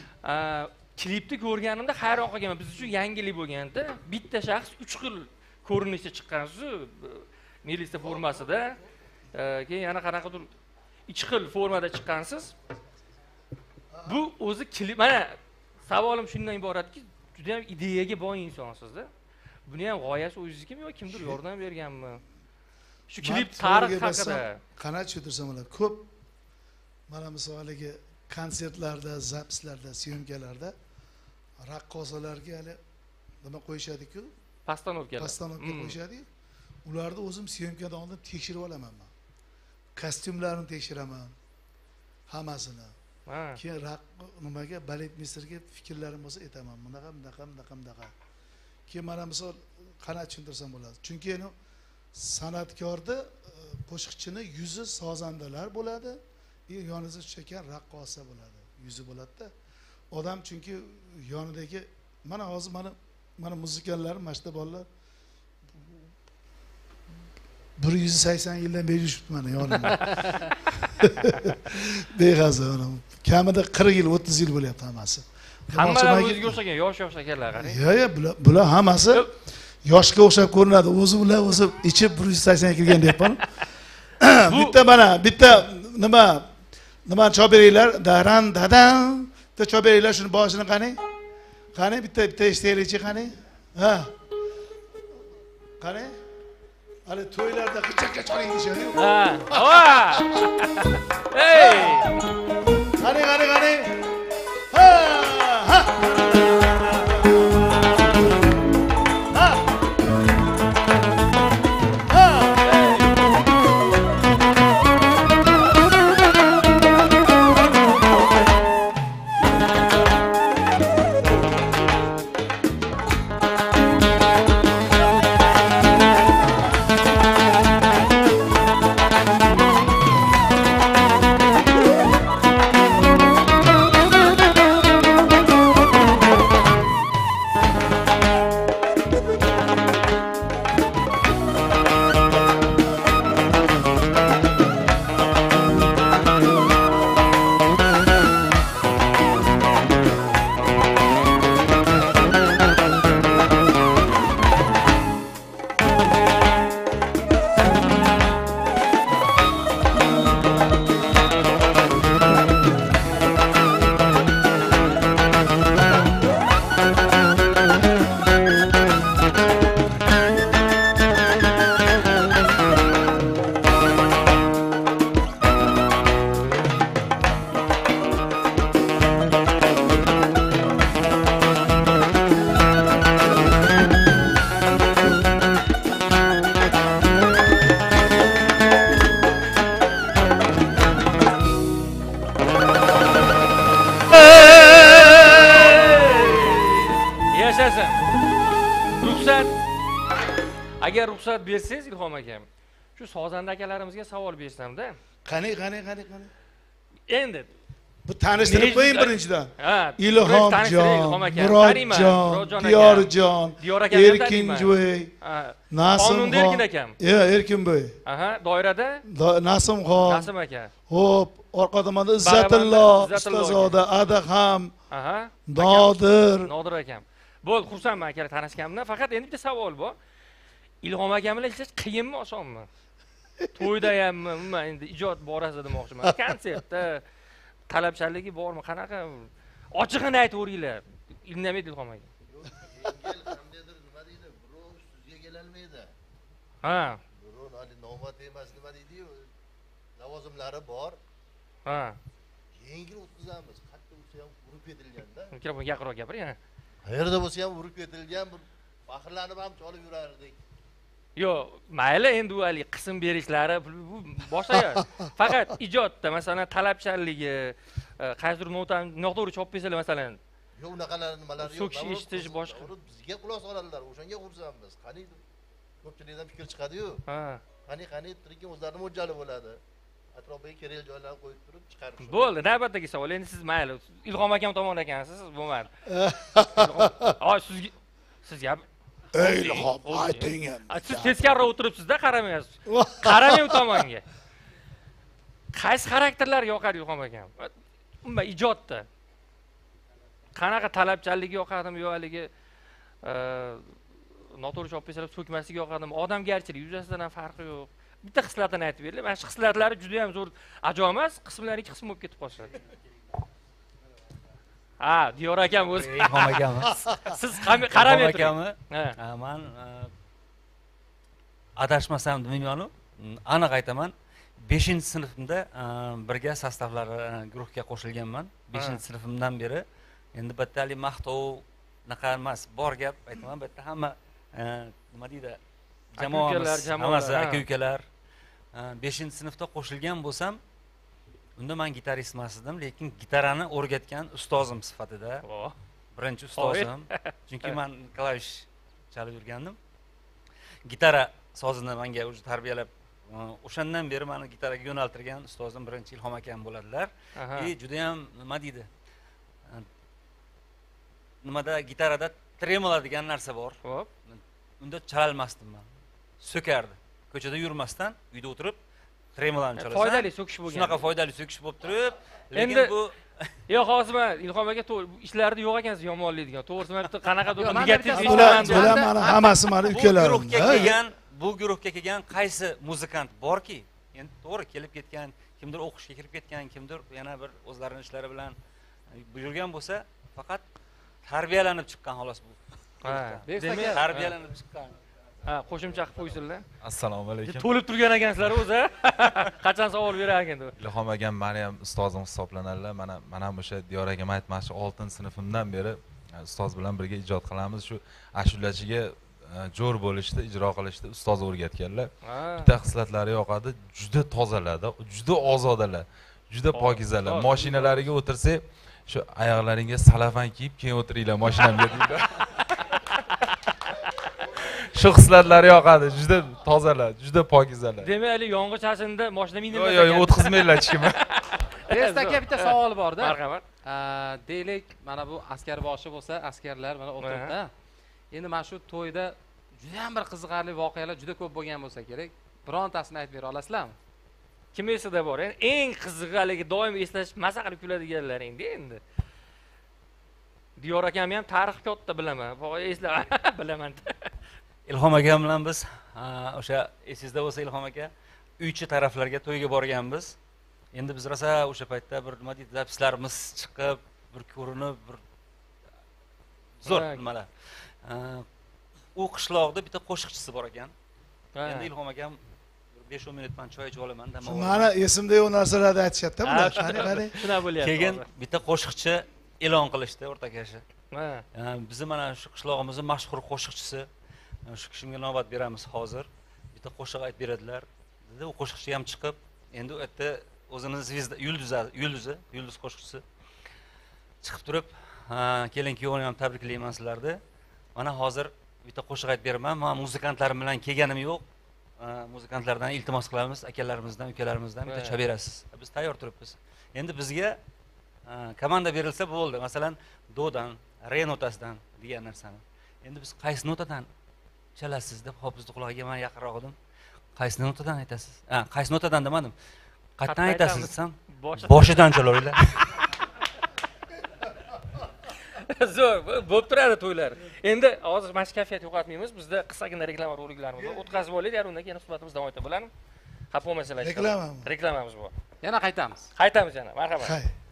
Klipni ko'rganimda hayron qolganman. Biz uchun yangilik bo'lganda, bitta shaxs 3 xil ko'rinishda chiqqansiz, milisa formasida, keyin yana qanaqadir 2 xil formada chiqqansiz. Bu o'zi klip, mana savolim shundan iboratki, juda ham ideyaga boy insonsizda. Buni ham g'oyasi o'zingizmi yo kimdir yordam berganmi? Shu klip tarix haqida qancha tushuntirsam bo'ladi. Ko'p mana misoliga konsertlarda, zapislarda, syomkalarda raqqosalarga hali nima qo'yishadi-ku? postanovkalar. Postanovka qo'yishadi. Ularni o'zim syomkadan oldin tekshirib olaman men. Kostyumlarini tekshiraman. Hammasini. Keyin nimaga balet mistrga fikrlarim bo'lsa aytaman. Bunaqa. Keyin mana misol qancha tushuntirsam bo'ladi. Chunki san'atkorda qo'shiqchini yuzi sozandalar bo'ladi, yonida ekan raqqosa bo'ladi, yuzi bo'ladi-da. Odam chunki yonidagi mana hozir mana muzikanlarim, mashta bolalar 180 yildan beri yuribdi mana yonimda. Beg'aza mana kamida 40 yil, 30 yil bo'lyapti hammasi. Hammalar o'ziga o'xshagan yosh ekanlar, qarang. Yo'q, bular hammasi yoshga o'xshab ko'rinadi. O'zi ular o'zi ichib 180 kirgan deyapman. bitta nima chop beringlar, daran dadan. Bitta chop beringlar, shuni boshini qani? Qani bitta eshitaylikchi qani? Ha. Qani? Hali to'ylarda qichaqqa chiqaring deyishadi-ku. Ha. Hey! Qani. Ha. Ha. Agar ruxsat bersangiz Ilhom akam, shu sozanda akalarimizga savol bersamda. Qani. Endi Bu tanishtirib qo'ying birinchidan. ha, Ilhomjon, Murodjon, Diyorjon, Diyor akam ham Erkinjo'y, Ha, Nasimxon. Qonunda Erkin akam. Erkinboy. Aha, doirada Nasimxon. Nasim aka. Xo'p, orqa tomonda Izzatullo, Izzatullo Ustozoda, Adaham, Aha. Nodir. Nodir akam. Bo'ldi, xursandman akalar tanishganimdan. Faqat endi bitta savol bor. Ilhom akam bilan ishlash qiyinmi, osonmi? To'yda hammi, umuman endi ijod borasida demoqchiman. Konsertda talabchanligi bormi? Qanaqa? Ochig'ini aytaveringlar. Indamaydi Ilhom aka. Yengil qandaydir nima deydi? Birov sizga kelolmaydi. Ha, Birov hali navbat emas nima deydi-yu? Lavozimlari bor. ha. Yengil o'tkazamiz. Qayerda bo'lsa ham urib ketilganda. Mikrofon yaqinroq gapiring, ha. Qayerda bo'lsa ham urib ketilgan bir faxrlanib ham cholib yurardik. Yo'q, mayli endi u hali qism berishlari bu boshqa. Faqat ijodda masalan talabchanligi, qaysidir notani noto'g'ri chopib bersalar masalan, Yo'q, unaqalar nimalari yo'q. So'kish, eshitish boshqa. Bizga quloq soladilar, o'shanga xursandmiz. Qani ko'pchilikdan fikr chiqadi-yu. ha. Qani tirikki o'zlarini mo'ljali bo'ladi. Atrofiga kerak joylarni qo'yib turib chiqarib. Bo'ldi, navbatdagi savol. Endi siz mayli, Ilhom akam tomon ekansiz, siz bo'lmadi. Ay, siz gap. Ilhom, ayting endi. Siz teskariroq o'tiribsiz-da, qaramayapsiz. Qaramay u tomonga. Qaysi xarakterlar yoqadi Ilhom akam? Umuman ijodda. Qanaqa talabchanligi yoqadimi yo haligi noto'g'ri chopib bersalar so'kmasligi yoqadimi? Odamgarchilik yuzasidan ham farqi yo'q. Bitta xislatini aytib beringlar. Mana shu xislatlari juda ham zo'r ajoyib emas, qismlari ikki qism bo'lib ketib qolishadi. Ha, Diyor akam o'zi. Ilhom akami. Siz qaramay Ilhom turing. akami. Ha. Men adashmasam demayman-ku. Aniq aytaman. 5-sinfimda birga sostavlari guruhga qo'shilganman. 5-sinfimdan beri endi bittali maqtov naqa emas, bor gap aytaman. Bitta hamma nima deydi? Jamoamiz, hammasi aka-ukalar. 5-sinfda qo'shilgan bo'lsam, unda men gitarist emas edim, lekin gitarani o'rgatgan ustozim sifatida. Birinchi ustozim. Chunki men klavish chalib yurgandim. Gitara sozini menga o'zi tarbiyalab, o'shandan beri meni gitaraga yo'naltirgan ustozim birinchi Ilhom akam bo'ladilar. Juda ham nima deydi? Nimada gitarada tremola degan narsa bor. Xo'p. Unda chalolmasdim men. So'kardi. Ko'chada yurmasdan uyda o'tirib tremolani chalasan. Foydali so'kish bo'lgan. Shunaqa foydali so'kish bo'lib turib, lekin Endi bu yo'q, hozir men Ilhom aka ishlarida yo'q ekansiz yomonlaydigan. To'g'risi men bitta qanaqadir Yo'q, negativ manda Bular mana hammasi meni ukalarim. bu guruhga kelgan qaysi muzikant borki, endi to'g'ri kelib ketgan, kimdir o'qishga kirib ketgan, kimdir yana bir o'zlarining ishlari bilan yurgan bo'lsa, faqat tarbiyalanib chiqqan xolos bu. Ha, demak, tarbiyalanib chiqqan. Ha, qo'shimcha qilib qo'ysinlar. Assalomu alaykum. To'lib turgan ekansizlar o'zi. Qachon savol berar ekan deb. Ilhom akam meni ham ustozim hisoblanadilar. Mana o'sha Diyor akam aytmoqchi 6-sinfimdan beri ustoz bilan birga ijod qilamiz. Shu ashulachiga jo'r bo'lishda, ijro qilishda ustoz o'rgatganlar. Bitta xislatlari yoqadi, juda tozalar, juda ozodalar, juda pokizalar. Mashinalariga o'tirsak, shu oyoqlaringga salafan kiyib keyin o'tiringlar mashinamga deydi. Shu xislatlari yoqadi, juda tozalar, juda pokizalar. Demak, hali yong'oq chashinda mashina mindirmas. Yo'q, o'tkazmaylar hech kimni. Testaka bitta savol bor-da. Marhamat. Deylik, mana bu askarboshi bo'lsa, askarlar mana o'tiribdi. Endi mana shu to'yda juda ham bir qiziqarli voqealar juda ko'p bo'lgan bo'lsa kerak. Birontasini aytib bera olasizlarmi? Kim esida bor? Eng qizig'i haligi doim eslash, maza qilib kuladiganlar endi. Diyor akam ham tarix katta bilaman. Eslab bilaman. Ilhom akam bilan biz o'sha esingizda bo'lsa Ilhom aka uychi taraflarga to'yga borganmiz. Endi biz rosa o'sha paytda bir nima deydi, zapislarimiz chiqib, bir ko'rinib, bir zo'r nimalar. U qishloqda bitta qo'shiqchisi bor ekan. Endi Ilhom akam 5-10 minut men choy ichib olaman, dam olaman. Mana esimda yo'q narsalarni aytishyapti bular. Qani. Shuna bo'lyapti. Keyin bitta qo'shiqchi e'lon qilishdi o'rtakashi. Bizni mana shu qishlog'imizning mashhur qo'shiqchisi, shu kishimga navbat beramiz hozir. Bitta qo'shiq aytib beradilar. Dedi, u qo'shiqchi ham chiqib, endi u yerda o'zining zvezda, yulduz qo'shiqchisi chiqib turib, keling kuyovni ham tabriklayman sizlarni. Mana hozir bitta qo'shiq aytib beraman. Men muzikantlarim bilan kelganim yo'q. Muzikantlardan iltimos qilamiz, akalarimizdan, ukalarimizdan bitta chalib berasiz. Biz tayyor turibmiz. Endi bizga komanda berilsa bo'ldi. Masalan, dodan, re notasidan degan narsani. Endi biz qaysi notadan chalasiz deb hofizni quloqiga men yaqinroq edim. Qaysi notadan aytasiz? Qaysi notadan demadim. Qayerdan aytasiz desam, boshidan chalaylar. Zo'r, bo'lib turadi to'ylar. Endi hozir mana shu kayfiyat yo'qotmaymiz. Bizda qisqagina reklama roliklarimiz bor. O'tkazib olaylik, undan keyin suhbatimiz davom etadi. Bo'ladimi? Xafa bo'lmasanglar. Reklamamiz bor. Yana qaytamiz. Qaytamiz yana. Marhamat.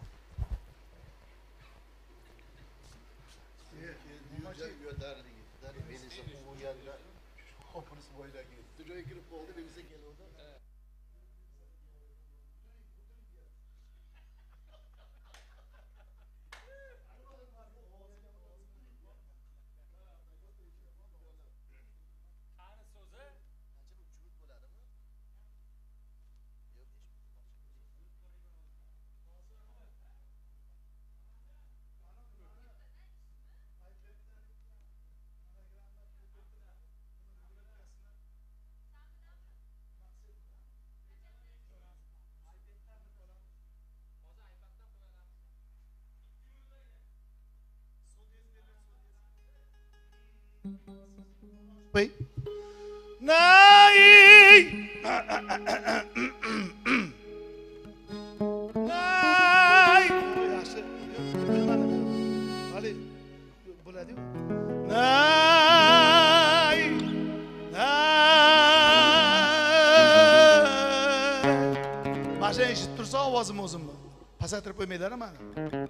Wait. Nay. Nay. Yaxshi. Hali bo'ladi-ku. Nay. Mashina eshitib tursa ovozim o'zimmi? Pasaytirib qo'ymaylar mani.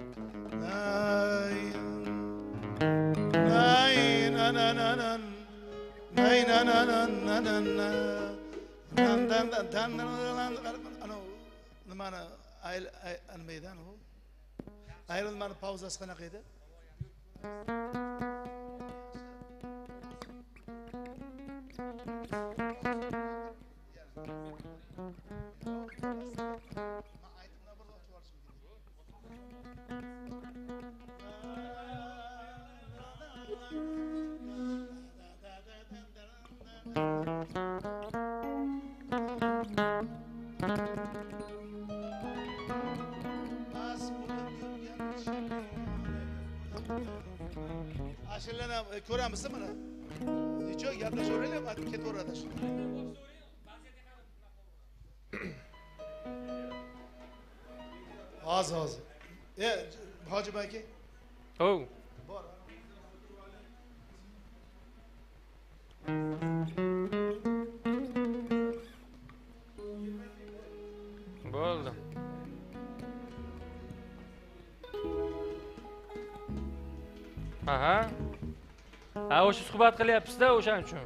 Nay. Nay na na na na. Nay na na na na na na. Dan nimani animaydan u? Ayrilmani pauzasi qanaqa edi? Ashilani ko'ramizmi mana? Necha gaplashaveraylik, hadi ketaveradi shu. Hozir. Hoji aka. Oh. Bor. Bo'ldi. Aha. O'sha suhbat qilyapsiz-da o'shaning uchun.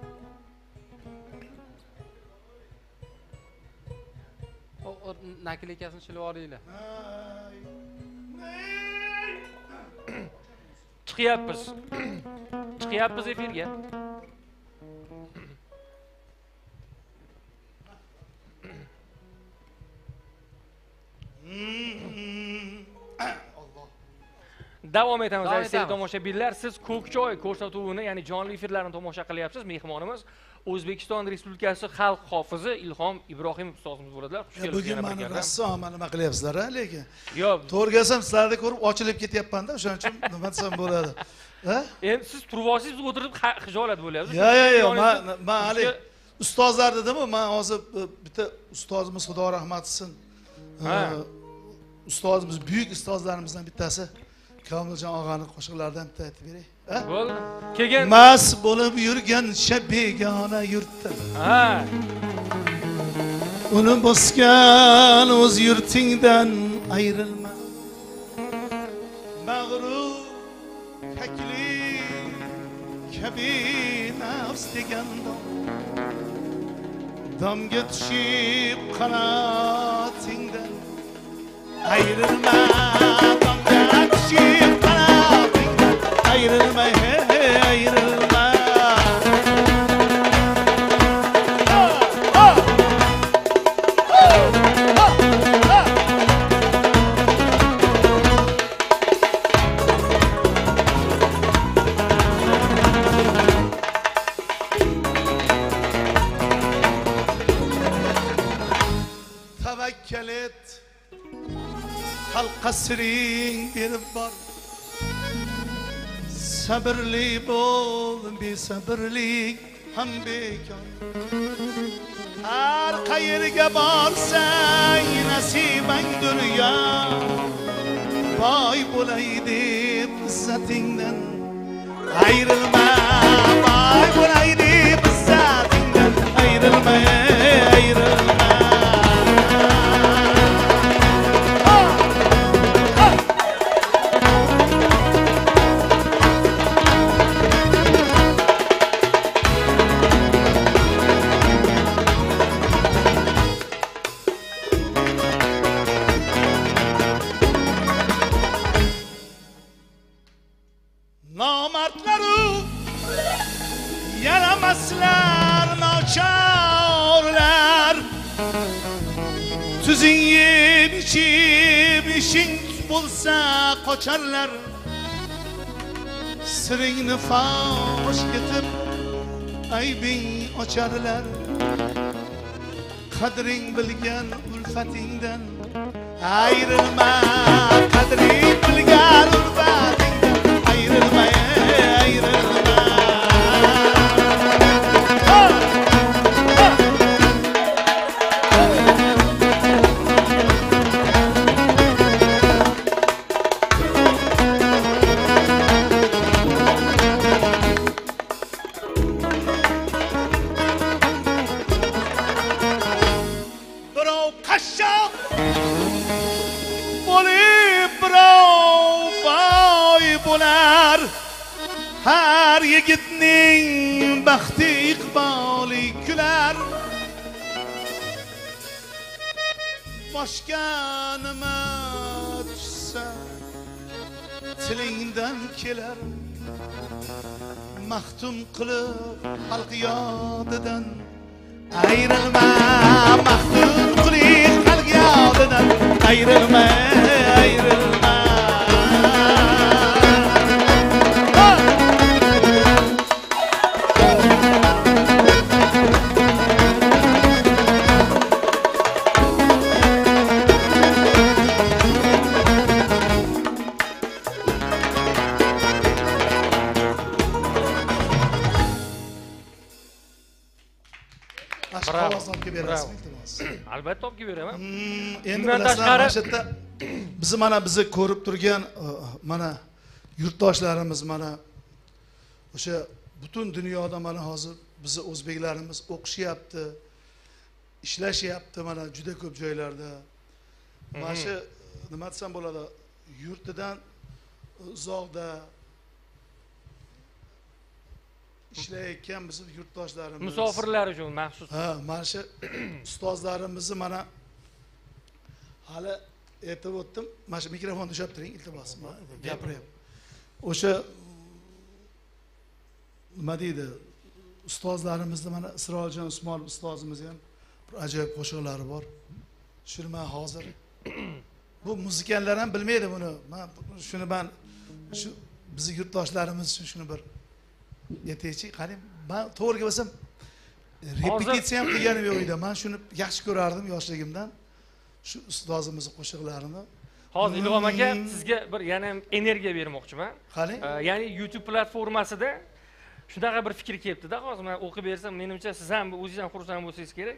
Nakil akasini chilib olinglar. Chiqyapmiz. Chiqyapmiz efirga. Davom etamiz aziz tomoshabinlar. Siz Ko'kchoy ko'rsatuvini, ya'ni jonli efirlarni tomosha qilyapsiz. Mehmonimiz O'zbekiston Respublikasi xalq hofizi Ilhom Ibrohimov ustozimiz bo'ladilar. Xush kelibsiz. Bugun meni rassom nima qilyapsizlar, lekin. Yo'q, to'rgasam sizlarni ko'rib ochilib ketyapman-da, o'shaning uchun nima desam bo'ladi. Ha? Endi siz turvosiz o'tirib xijolat bo'lyapsiz. Yo'q, men hali ustozlar dedim-ku, men hozir bitta ustozimiz Xudo rahmat qilsin. Ustozimiz buyuk ustozlarimizdan bittasi Komiljon og'ani qo'shiqlaridan bitta aytib beray. Bo'ldi. Kelgan mas bo'lib yurgan begona yurtda. Ha. Uni bosgan o'z yurtingdan ayrilma. Mag'rur kakli kabi nafs deganda damga tushib qanotingdan ayrilma. Damga tushib qanotingdan ayrilma, ayrilma. kalet halqasiring berib bor sabrli bo'l besabrlik ham bekor har qayerga borsang nasibang dunyo boy bo'lay deb izzatingdan ayrilma boy bo'lay deb izzatingdan ayrilma ayrilma nomardlaru yaramaslar nochorlar tuzing yeb ichib ishing bo'lsa qocharlar siringni fosh etib aybing ocharlar qadring bilgan ulfatingdan ayrilma qadring bilgan ulfatingdan ayrilma ayrilma birov qashshoq bo'lib birov boy bo'lar har yigitning baxti iqboli kular boshga nima tushsa tilingdan kelar maxtum qilib xalq yodidan ayrilma maxtum qilib xalq yodidan ayrilma ayrilma Bravo. Ovozlarga berasizmi iltimos? Albatta olib kelib beraman. Endi Bundan bilasizlar, tashqari- mana shu yerda bizni ko'rib turgan mana yurtdoshlarimiz mana o'sha butun dunyoda mana hozir bizni o'zbeklarimiz o'qishyapti, ishlashyapti mana juda ko'p joylarda. Mana shu nima desam bo'ladi, yurtidan uzoqda ishlayotgan bizim yurtdoshlarimiz, Musofirlar uchun maxsus. ha, mana shu ustozlarimizni mana hali aytib o'tdim. Mana shu mikrofonni ushlab turing iltimos. Gapiryapman. O'sha nima deydi? Ustozlarimizni mana Isroiljon Usmonov ustozimiz ham bir ajoyib qo'shiqlari bor. Shuni men hozir bu muzikanlar ham bilmaydi buni. Shuni men shu bizning yurtdoshlarimiz uchun shuni bir aytaychi. Qani men to'g'ri bo'lsam repetitsiya ham qilganim yo'q edi. Men shuni yaxshi ko'rardim yoshligimdan. Shu ustozimizning qo'shiqlarini. Hozir Ilhom aka sizga bir yana ham energiya bermoqchiman. Qani? Ya'ni YouTube platformasida shunaqa bir fikr kelibdi-da, hozir men o'qib bersam, menimcha siz ham o'zingiz ham xursand bo'lsangiz kerak.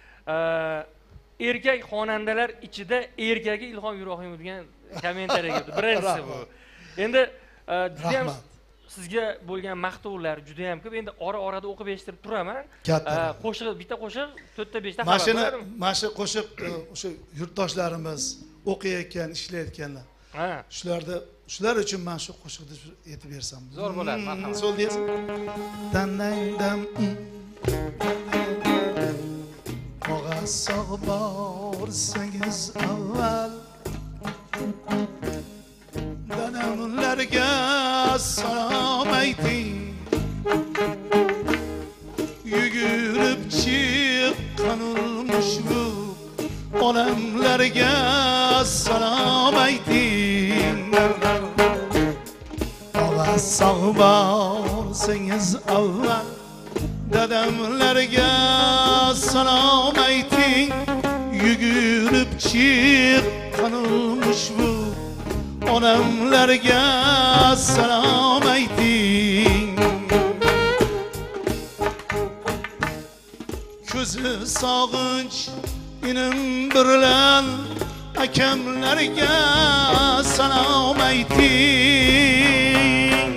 Erkak xonandalar ichida erkagi Ilhom Yurahimov degan kommentariya kelibdi. Birinchisi bu. Endi juda ham sizga bo'lgan maqtovlar juda ham ko'p. Endi ora-orada o'qib eshittirib turaman. Qo'shiq, bitta qo'shiq 4 ta 5 ta xabar qilarim. Mana shu qo'shiq o'sha yurtdoshlarimiz o'qiyotgan, ishlayotganlar. Ha. Shular uchun men shu qo'shiqni aytib bersam. Zo'r bo'ladi, marhamat. So'ldingiz. Dandam Og'a sog' borsangiz avval dadamlarga salom ayting. Yugurib chiqqan olmush bu olamlarga salom ayting. Og'a sog' borsangiz avval dadamlarga salom ayting. Yugurib chiqqanilmish bu onamlarga salom ayting. Ko'zi sog'inch inim birlan akamlarga salom ayting.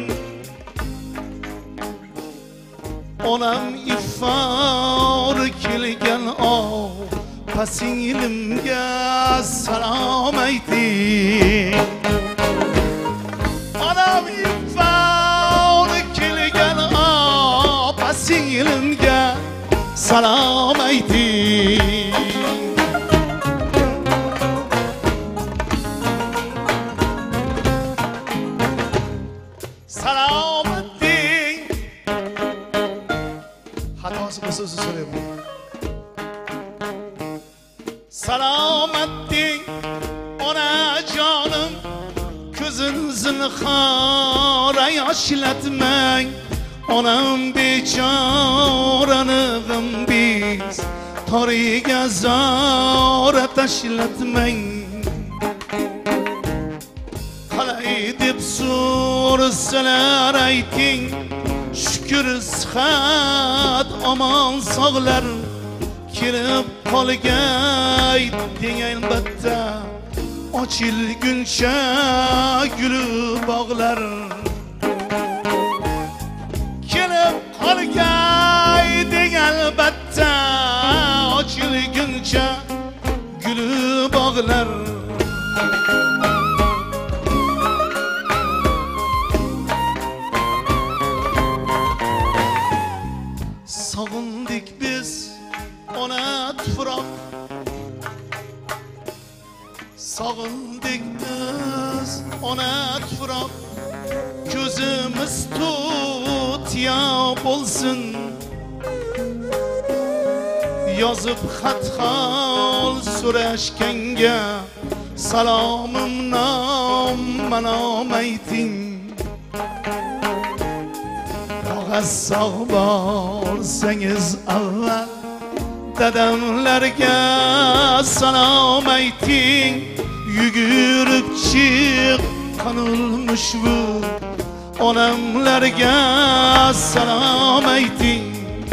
Onam ifor kelgan pasinglimga salom ayting. Onam ifor kelgan pasinglimga salom ayting. Salom ayting. Xatosi bo'lsa o'zi so'rayman. Salom ayting onajonim, ko'zini zinhor yoshlatmang. Onam bechorani g'ambiz toriga zora tashlatmang. Qalay deb so'rasalar ayting, shukr sihat omon sog'lar kelib qolgay deng albatta. Ochilguncha guli bog'lar kelib qolgay deng albatta. Ochilguncha guli bog'lar sog'indik biz ona tuproq, sog'indik biz ona tuproq. Ko'zimiz tutya bo'lsin, yozib xat hol so'rashganga salomim nom manom ayting. Qog'oz sog' borsangiz avval dadamlarga salom ayting. Yugurib chiqqanilmish bu onamlarga salom ayting.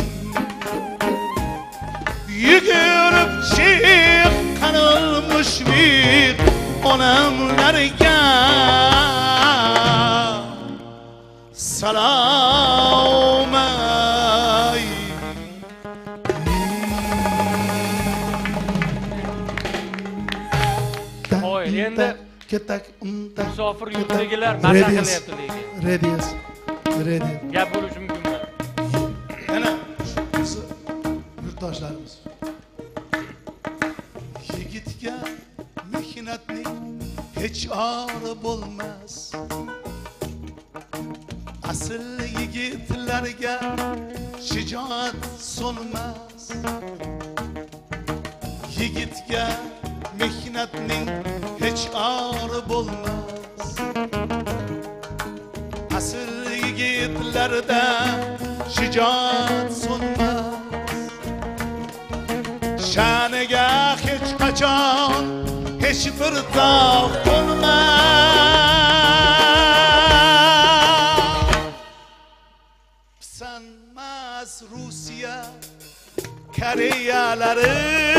Yugurib chiqqanilmish bu onamlarga salom endi ketak musofir yurtdagilar maza qilyapti lekin. Radius. Gap bo'lishi mumkin emas. Ana shu yurtdoshlarimiz. Yigitga mehnatning hech ori bo'lmas. Asl yigitlarga shijoat so'nmas. Yigitga mehnatning hech ori bo'lmas. Asl yigitlarda shijoat so'nmas. Sha'niga hech qachon hech bir tog' qo'nmas. Pisanmas Rusiya Koreyalari,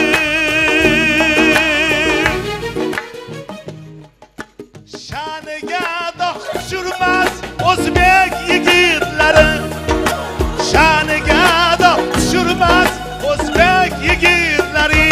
sha'niga dog' tushirmas o'zbek yigitlari. Sha'niga dog' tushirmas o'zbek yigitlari.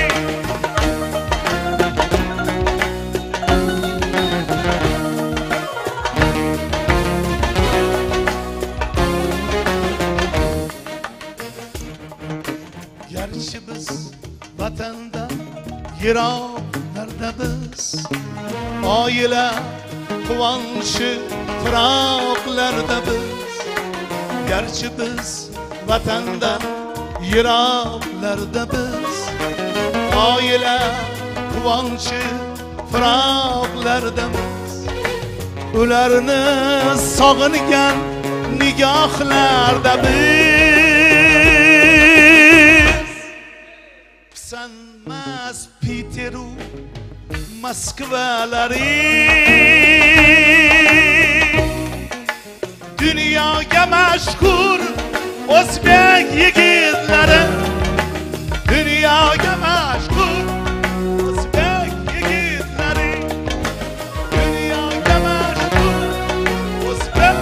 Garchi biz vatanda yiroqlarda biz, oila quvonchi firoqlarda biz. Garchi biz vatandan yiroqlarda biz, oila quvonchi firoqlarda biz. Ularni sog'ingan nigohlarda biz. Pisan Bilmas Piteru Moskvalari Dunyoga mashhur o'zbek yigitlari Dunyoga mashhur o'zbek yigitlari Dunyoga mashhur o'zbek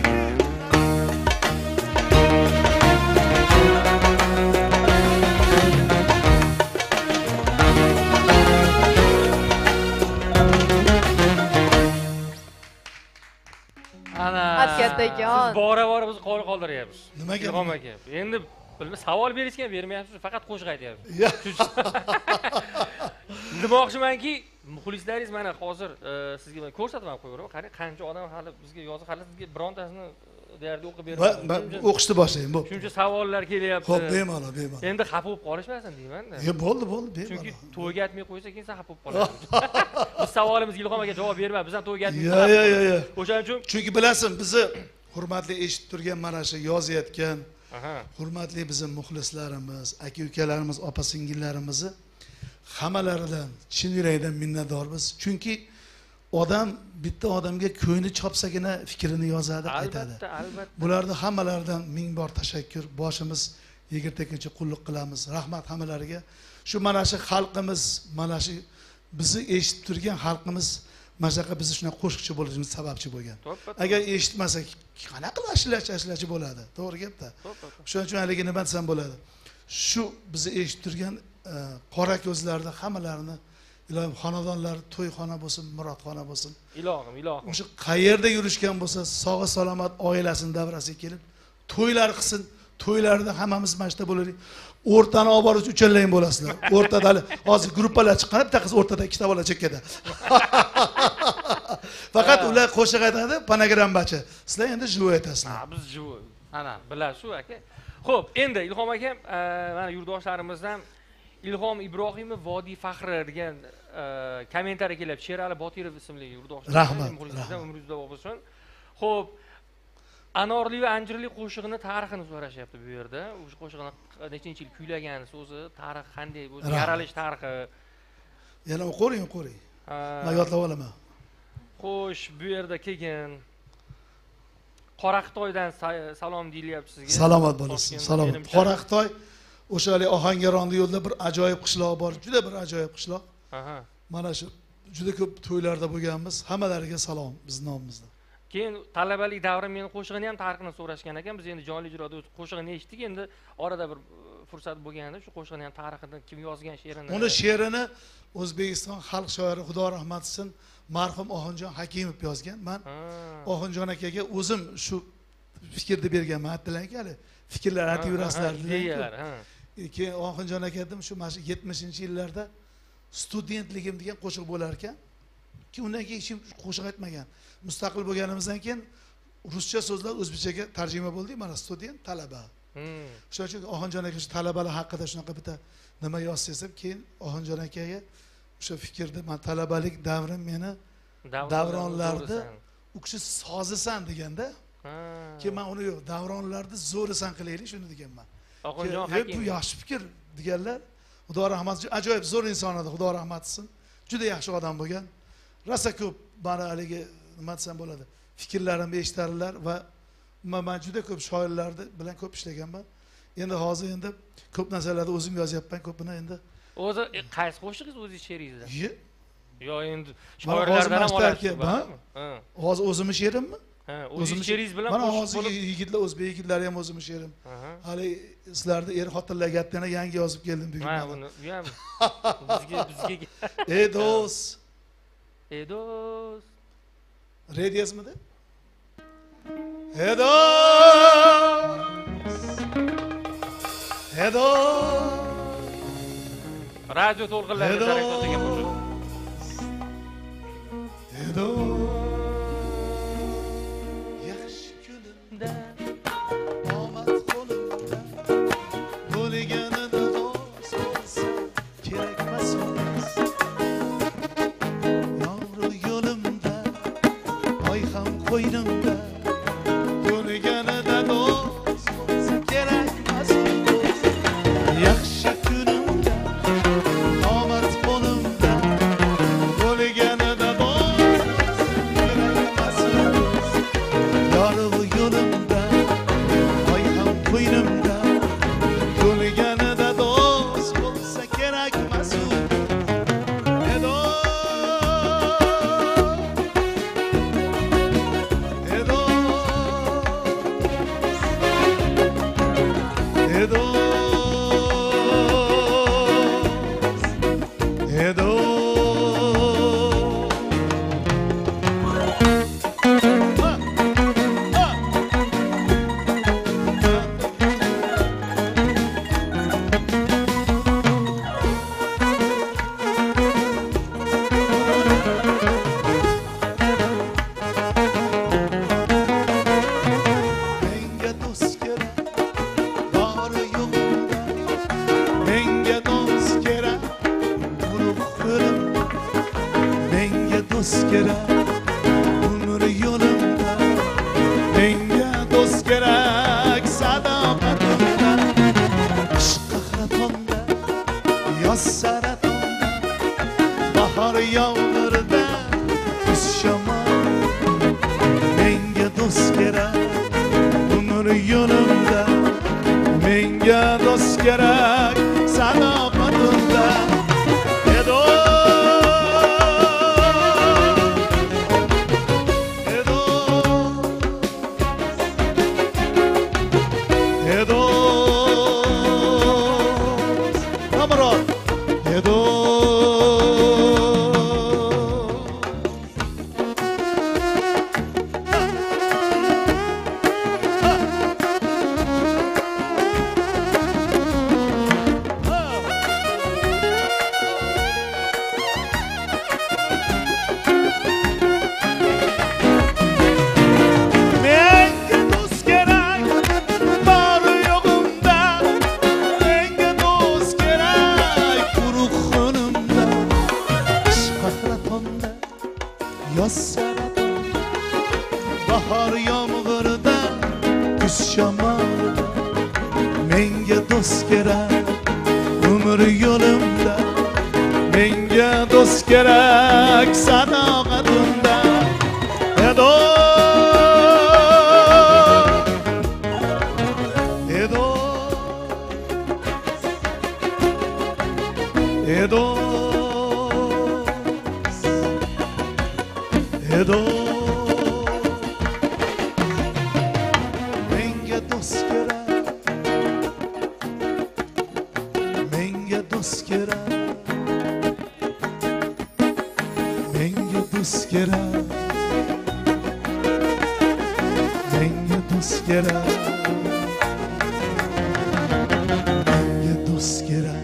Kattajon. Siz bora biz qori qoldiryapsiz. Nimaga? Ilhom aka. Endi bilma savol berishga bermayapsiz, faqat qo'shiq aytyapsiz. Ya. Demoqchimanki, muxlislaringiz mana hozir sizga men ko'rsatib ham qo'yaman. Qarang, qancha odam hali bizga yozib, hali sizga birontasini deyarli o'qib bermayapti. o'qishni boshlayman bu. Shuncha savollar kelyapti. Xo'p, bemalol. Endi xafa bo'lib qolishmasin deyman-da. Bo'ldi, Chunki bemalol. to'yga aytmay qo'ysa keyin sen xafa bo'lib qolasiz. Biz savolimizga Ilhom aka javob berma, biz ham to'yga aytmaymiz. Ya. O'shaning uchun Chunki bilasan, bizni hurmatli eshitib turgan mana shu yozayotgan aha. hurmatli bizim muxlislarimiz, aka-ukalarimiz, opa-singillarimizni hammalaridan chin yurakdan minnatdormiz. Chunki odam bitta odamga ko'ngli chopsagina fikrini yozadi, aytadi. Albatta. Bularni hammalaridan ming bor tashakkur. Boshimiz yigirtaguncha qulluq qilamiz. Rahmat hammalariga. Shu mana shu xalqimiz, mana shu bizni eshitib turgan xalqimiz mana shunaqa bizni shunaqa qo'shiqchi bo'lishimiz sababchi bo'lgan. Agar eshitmasak, qanaqa ashlachi bo'ladi? To'g'ri gap-da. Shuning uchun haligi nima desam bo'ladi? Shu bizni eshitib turgan qora ko'zlarni hammalarini ilohim xonadonlar to'yxona bo'lsin, murodxona bo'lsin. Ilohim. O'sha qayerda yurishgan bo'lsa, sog'i salomat oilasini davrasiga kelib to'ylar qilsin. To'ylarda hammamiz mashta bo'laylik. O'rtani olib boruvchi uchallang bo'lasizlar. O'rtada hozir gruppalar chiqqan, bitta qiz o'rtada, ikkita bola chekkada. Faqat ular qo'shiq aytadi, fonogrammachi. Sizlar endi jivo aytasizlar. Biz jivo. Ana, bilasiz aka. Xo'p, endi Ilhom aka, mana yurtdoshlarimizdan Ilhom Ibrohimov Vodiy faxri degan kommentariy kelib, Sherali Botirov ismli yurtdoshlar. Rahmat. Umringizda bo'lsin. Xo'p, Anorli va Anjirli qo'shig'ini tarixini so'rashyapti bu yerda. O'sha qo'shiqni nechanchi yil kuylagansiz, o'zi tarix qanday, o'zi yaralish tarixi. Yana o'qiring. Men yodlab olaman. Xo'sh, bu yerda kelgan Qoraqitoydan salom deyilyapti sizga. Salomat bo'lasiz. Salomat. Qoraqitoy o'sha hali Ohangaronda yo'lda bir ajoyib qishloq bor, juda bir ajoyib qishloq. Aha. Mana shu juda ko'p to'ylarda bo'lganmiz. Hammalariga salom biz nomimizdan. Keyin talabalik davrim meni qo'shig'ini ham tarixini so'rashgan ekan. Biz endi jonli ijroda qo'shig'ini eshitdik. Endi orada bir fursat bo'lganda shu qo'shiqni ham tarixini kim yozgan, she'rini. Uni she'rini O'zbekiston xalq shoiri Xudo rahmat qilsin, marhum Oxunjon Hakimov yozgan. Men Oxunjon akaga o'zim shu fikrni berganman. Aytdilar-ki, hali fikrlar aytib yurasizlar dedilar. Keyin Oxunjon aka dedim, shu mana 70-yillarda studentligim degan qo'shiq bo'lar ekan. Ki undan keyin hech kim qo'shiq aytmagan. Mustaqil bo'lganimizdan keyin ruscha so'zlar o'zbekchaga tarjima bo'ldi, mana student, talaba. Shuning uchun Oxunjon aka shu talabalar haqida shunaqa bitta nima yozsam, keyin Oxunjon akaga o'sha fikrni, men talabalik davrim meni davronlarda u kishi sozisan deganda, keyin men uni yo'q, davronlarda zo'risan qilaylik shuni deganman. Oxunjon Hakim. Bu yaxshi fikr deganlar. Xudo rahmat qilsin, ajoyib zo'r inson edi, Xudo rahmat qilsin. Juda yaxshi odam bo'lgan. Rosa ko'p mana haligi nima desam bo'ladi, fikrlarimni eshitadilar va men juda ko'p shoirlarni bilan ko'p ishlaganman. Endi hozir endi ko'p narsalarni o'zim yozyapman, ko'pini endi. O'zi qaysi qo'shiqingiz o'zingiz she'ringizda? Yo endi shoirlardan ham olasiz. Hozir o'zimning she'rimmi? O'zingiz she'ringiz bilan mana hozir yigitlar, o'zbek yigitlari ham o'zimning she'rim. Hali sizlarni xotinlar gapdan yangi yozib keldim bugun. Ha, buni bu ham bizga ey do'st. Ey do'st. Rediyasmidi? Ey do'st. Ey do'st. Radio to'lqinlarida tarqab o'tgan qo'shiq. Ey do'st. Yaxshi kunimda omad qo'limda bo'lganida do'st bo'lsa kerakmas emas. Yomg'ir yo'limda oy ham qo'ynimda bo'lganida do'st bo'lsa kerakmas emas. Yaxshi kunimda edo menga do'st kerak bori yo'qda menga do'st kerak ulug' qo'lim menga do'st kerak umr yo'limda menga do'st kerak sadoqatimda ishq qahratonda yoz saratonda bahor yomg'irda kuz shamol menga do'st kerak umr yo'limda menga do'st kerak sadoqatimda edo edo edo namrod edo menga do'st kerak bori yo'g'imda menga do'st kerak quruq xonimda qish qahratonda yoz saratonda bahor yomg'irida kuz shamolida menga do'st kerak umr yo'limda menga do'st kerak sadoqatimda edo edo edo edo menga do'st kerak menga do'st kerak menga do'st kerak menga do'st kerak menga do'st kerak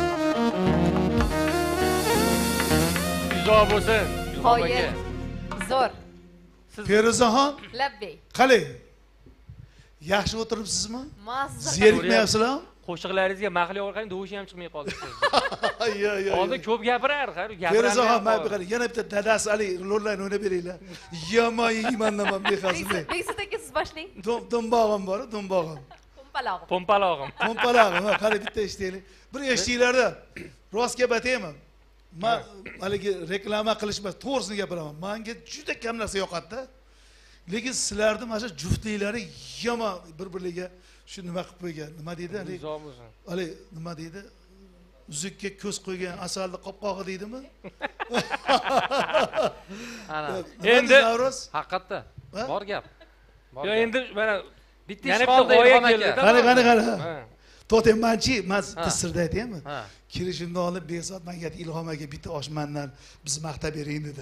Izo bo'lsin. Ilhom aka. Qoyil. Zo'r. Feruzaxon Labbay. qalay yaxshi o'tiribsizmi Mazza. zerikmayapsizlarmi Qo'shiqlaringizga mahliyo orqali dovushi ham chiqmay qoldi. yo Hozir ko'p gapirar, Feruzaxon mana bu qarang yana bitta dadasi ali rollarni o'ynab beringlar yomon yeymanman behazillik Bekzod aka siz boshlang. do'mbog'im bor do'mbog'im Pompalog'im. Pompalog'im. pompalog'im ha qarang bitta eshitaylik bir eshitdinglarda rost gap aytaymi man haligi reklama qilish emas to'g'risini gapiraman manga juda kam narsa yoqadida lekin sizlarni mana shu juftliklaring yomon bir biriga shu nima qilib qo'ygan nima deydi haligi Izo bo'lsin. haligi nima deydi uzukka ko'z qo'ygan asalni qopqog'i deydimi Ana. Endi Navro'z haqiqatda Ha? bor gap. Bor Yo gap. endi mana bitta yana ish bitta qoldi g'oya Ilhom aka. keldi-da. qani Ha. to'xtang manchi man Ha. sirda aytaymi Ha. kirishimdan oldin Behzod menga aytdi Ilhom aka bitta oshmandan bizni maqtab bering dedi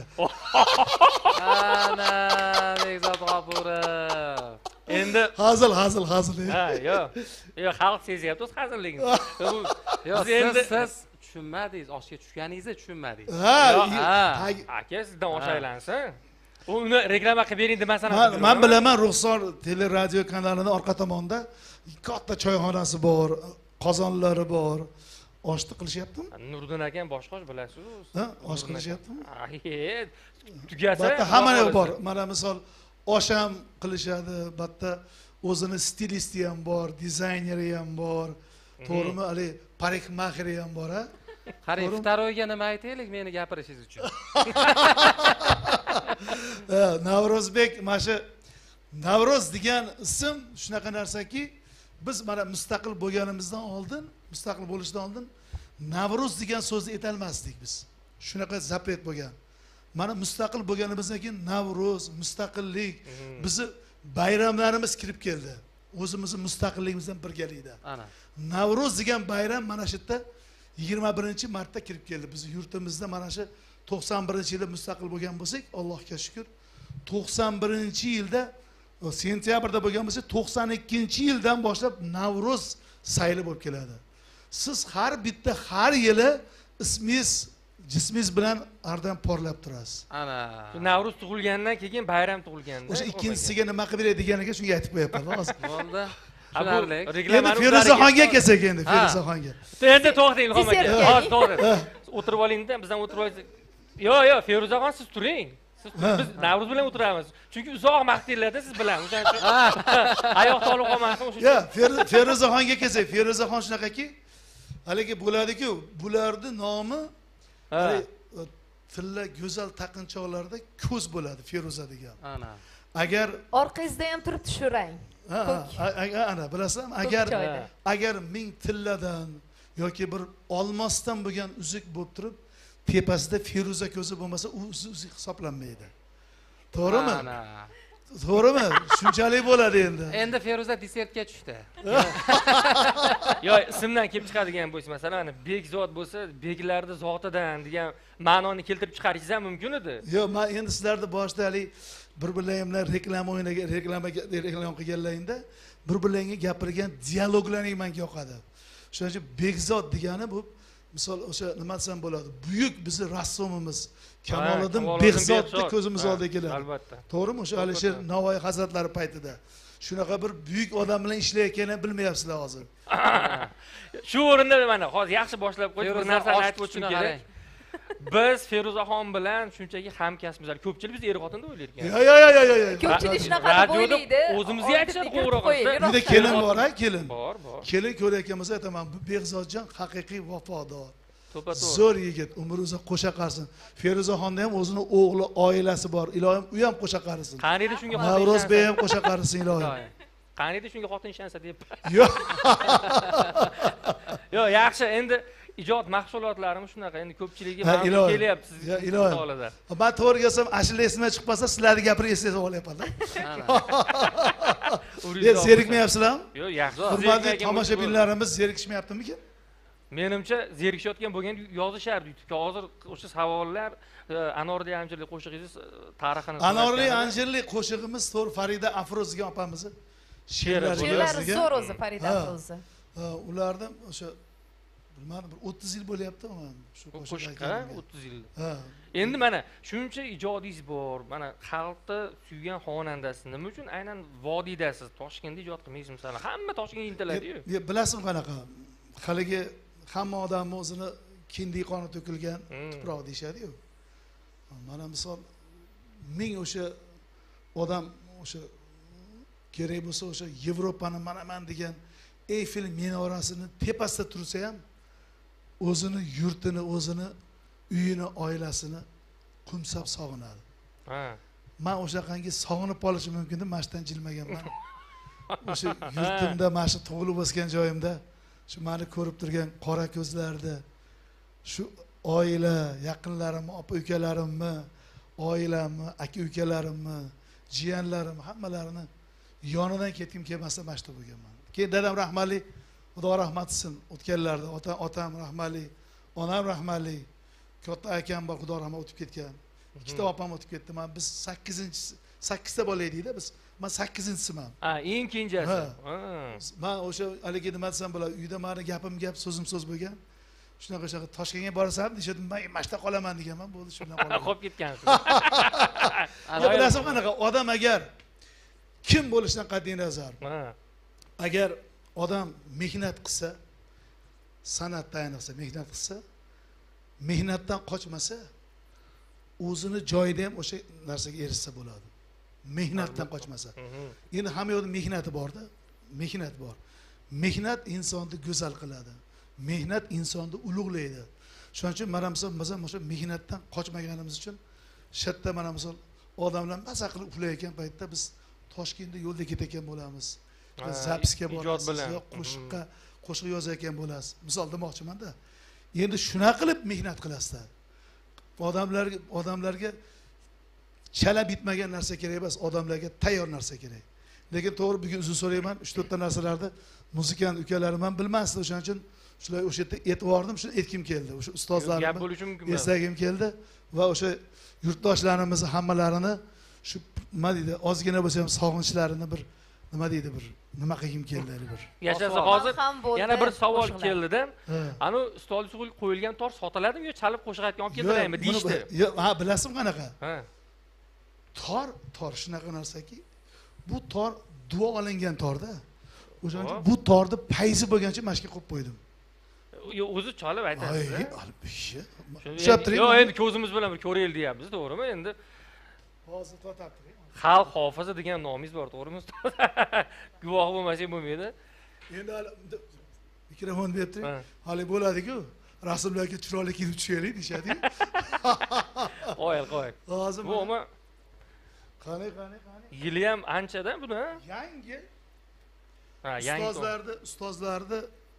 Ana Bekzod G'ofurov. Endi hazil ha, yo xalq sezyapti o'z hazilligini. Yo, Biz endi- siz tushunmadingiz, oshga tushganingizni tushunmadingiz. ha ha. Aka sizdan osh aylansin. Uni reklama qilib bering demasam man bilaman Ruxsor teleradio kanalini orqa tomonida katta choyxonasi bor qozonlari bor oshni qilishyaptimi Nurdin akam boshqa osh bilasiz. ha osh qilishyaptimi Ay, tugasa. batta hamma bor mana misol osh ham qilishadi batta o'zini stilisti ham bor dizayneri ham bor to'g'rimi hali parikmaheri ham bor a Qarang, vtaroyga nima aytaylik meni gapirishingiz uchun. Navrozbek mana shu Navro'z degan ism shunaqa narsaki biz mana mustaqil bo'lganimizdan oldin mustaqil bo'lishdan oldin Navro'z degan so'zni aytolmasdik biz shunaqa zapret bo'lgan mana mustaqil bo'lganimizdan keyin Navro'z mustaqillik bizni bayramlarimiz kirib keldi o'zimizni mustaqilligimizdan birgalikda Ana. Navro'z degan bayram mana shu yerda 21-martda kirib keldi. Biz yurtimizda mana shu 91-yilda mustaqil bo'lgan bo'lsak, Allohga shukr, 91-yilda sentyabrda bo'lgan bo'lsa, 92-yildan boshlab Navro'z sayli bo'lib keladi. Siz har bitta har yili ismingiz, jismingiz bilan ardam porlab turasiz. Ana. Navruz tug'ilgandan keyin bayram tug'ilganda. O'sha ikkinchisiga nima qilib beradi deganiga shunga aytib qo'yapman hozir. Bo'ldi. Endi Feruzaxonga kelsak endi Feruzaxonga. Endi to'xtang Ilhom aka. Hozir to'xtang. O'tirib oling-da, bizdan o'tirib olsak. Yo'q, Feruzaxon siz turing. Biz Navruz bilan o'tiramiz. Chunki uzoq maqtinglarda siz bilan. O'shaning uchun oyoq tolib qolmasin o'sha. Yo'q, Feruzaxonga kelsak, Feruzaxon shunaqaki, haligi bo'ladi-ku, bularning nomi tilla go'zal taqinchoqlarda ko'z bo'ladi Feruza degan. Ana. Agar Orqangizda ham turibdi shu rang. ana bilasizmi, agar 1000 tilladan yoki bir olmosdan bo'lgan uzuk bo'lib turib, tepasida Feruza ko'zi bo'lmasa, u uzuk hisoblanmaydi. To'g'rimi? To'g'rimi? Shunchalik bo'ladi endi. Endi Feruza desertga tushdi. Yo, ismdan kelib chiqadigan bo'lsa, masalan, ana Bekzod bo'lsa, beklarning zotidan degan ma'noni keltirib chiqarishingiz ham mumkin edi. Yo'q, men endi sizlarni boshida hali bir-birlaringlar reklama qilganlaringda bir-birlaringga gapirgan dialoglaring menga yoqadi. Shuning uchun Bekzod degani bu misol o'sha nima desam bo'ladi? Buyuk bizning rassomimiz Kamoliddin Bekzodni ko'zimiz oldiga keladi. Albatta. To'g'rimi? O'sha Alisher Navoiy hazratlari paytida shunaqa bir buyuk odam bilan ishlayotganini bilmayapsizlar hozir. Shu o'rinda mana hozir yaxshi boshlab qo'yib bir narsani aytib o'tishim kerak. Biz Feruzaxon bilan shunchaki hamkasbmiz. Ko'pchilik biz er-xotin deb o'ylaydi ekan. Yo'q. Ko'pchilik shunaqa deb o'ylaydi. O'zimizga aytishadi qo'ng'iroq qilsa. Uyda kelin bor, kelin. Bor. Kelin ko'rayotgan bo'lsa aytaman, bu Bekzodjon haqiqiy vafodor. To'pa-to'g'ri. Zo'r yigit, umri uzoq qo'sha qarsin. Feruzaxonda ham o'zini o'g'li, oilasi bor. Ilohim, u ham qo'sha qarsin. Qaniydi shunga xotin. Navro'z bey ham qo'sha qarsin, ilohim. Qaniydi shunga xotin ishonsa deb. Yo'q. Yo'q, yaxshi. Endi ijod mahsulotlarimiz shunaqa. Endi ko'pchiligi ma'lum kelyapti sizga. Ilohim. Men to'g'ri gapsam, ashula esimdan chiqib qolsa, sizlarni gapirib eslaysiz olyapman-da. Zerikmayapsizlarmi? Yo'q, yaxshi. Hurmatli tomoshabinlarimiz zerikishmayaptimikin? Menimcha zerikishayotgan bo'lganda yozishardi YouTube'ga. Hozir o'sha savollar Anorli Anjirli qo'shig'ingiz tarixini. Anorli Anjirli qo'shig'imiz to'g'ri Farida Afroz degan opamizni she'rlari zo'r o'zi Farida Afrozni. Ulardan o'sha bilmadim, bir 30 yil bo'lyapti shu qo'shiqqa 30 yil. Endi mana shuncha ijodingiz bor. Mana xalqni suygan xonandasiz. Nima uchun aynan vodiydasiz? Toshkentda ijod qilmaysiz masalan. Hamma Toshkentga intiladi-yu. Bilasizmi qanaqa? Haligi hamma odamni o'zini kindiy qoni to'kilgan tuproq deyshadi-yu. Mana misol 1000 o'sha odam o'sha kerak bo'lsa o'sha Yevropani manaman degan Eyfel minorasini tepasida tursa ham o'zini yurtini, o'zini uyini, oilasini qumsab sog'inadi. Men o'shaqangi sog'inib qolishim mumkin deb mashdan jilmaganman. O'sha yurtimda, mana shu tug'ilib o'sgan joyimda shu meni ko'rib turgan qora ko'zlarni, shu oila, yaqinlarim, opa-ukalarimni, oilamni, aka-ukalarimni, jiyanlarim hammalarini yonidan ketgim kelmasa mashta bo'lganman. Keyin dadam rahmatli, Xudo rahmat qilsin, o'tganlarda otam rahmatli, onam rahmatli, katta akam bor, Xudo rahmat o'tib ketgan. Ikkita opam o'tib ketdi. Men biz 8ta bola edik-da biz. Men 8-inchisiman. Eng kenjasi. Men o'sha haligi nima desam bo'ladi, uyda meni gapim gap, so'zim so'z bo'lgan. Shunaqa Toshkentga borsam, dedim, men mashta qolaman deganman, bo'ldi shundan qolaman. Qolib ketgansiz. Bilasizmi qanaqa odam agar kim bo'lishidan qat'iy nazar, agar odam mehnat qilsa, san'atda ayniqsa mehnat qilsa, mehnatdan qochmasa, o'zini joyida ham o'sha narsaga erishsa bo'ladi. Mehnatdan qochmasa. Endi hamma yoqda mehnati bor-da, mehnat bor. Mehnat insonni go'zal qiladi. Mehnat insonni ulug'laydi. Shuning uchun mana misol biz ham o'sha mehnatdan qochmaganimiz uchun shatda mana misol odamlar maza qilib uxlayotgan paytda biz Toshkentda yo'lda ketayotgan bo'lamiz. Zapisga borasiz, qo'shiq yozayotgan bo'lasiz. Misol demoqchiman-da. Endi shuna qilib mehnat qilasizlar. Odamlarga chala bitmagan narsa kerak emas, odamlarga tayyor narsa kerak. lekin to'g'ri bugun uzr so'rayman 3-4 ta narsalarni muzikani ukalarim ham bilmasdi, o'shaning uchun shular o'sha yerda aytib yubordim, shuni aytgim keldi. O'sha Gap ustozlarimni bo'lishi mumkin emas. eslagim keldi va o'sha yurtdoshlarimiz hammalarini shu nima deydi, ozgina bo'lsa ham sog'inchlarini bir nima deydi, bir nima qilgim keldi bir. Yashasa hozir Ham bo'ldi, yana bir savol qo'shiqlar. keldi-da. Ha. Ani ustol qo'yilgan tor sotiladimi yo chalib qo'shiq aytgan olib keldilarmi deyishdi. Yo'q, ha, bilasizmi qanaqa? Ha. Tor shunaqa narsaki, bu tor duo olingan torda. O'shaning uchun Hop. bu torni payzi bo'lgancha mashqa qilib qo'ydim. Yo, o'zi chalib aytasiz. Ay, albatta. Yo'q, Tushuntiring. endi ko'zimiz bilan bir ko'raylik deyapmiz, to'g'rimi? Endi Hozir to'xtatib. xalq hofizi degan nomingiz bor, to'g'rimi ustoz? Guvoh bo'lmasak bo'lmaydi. Endi hali mikrofon berib turing. Ha. Hali bo'ladi-ku. Rasulullohga chiroyli kelib tushaylik deyshadi. Qo'yil. Hozir Bu ama qani. yili ham anchada buni. Yangi Ha, yangi. ustozlarni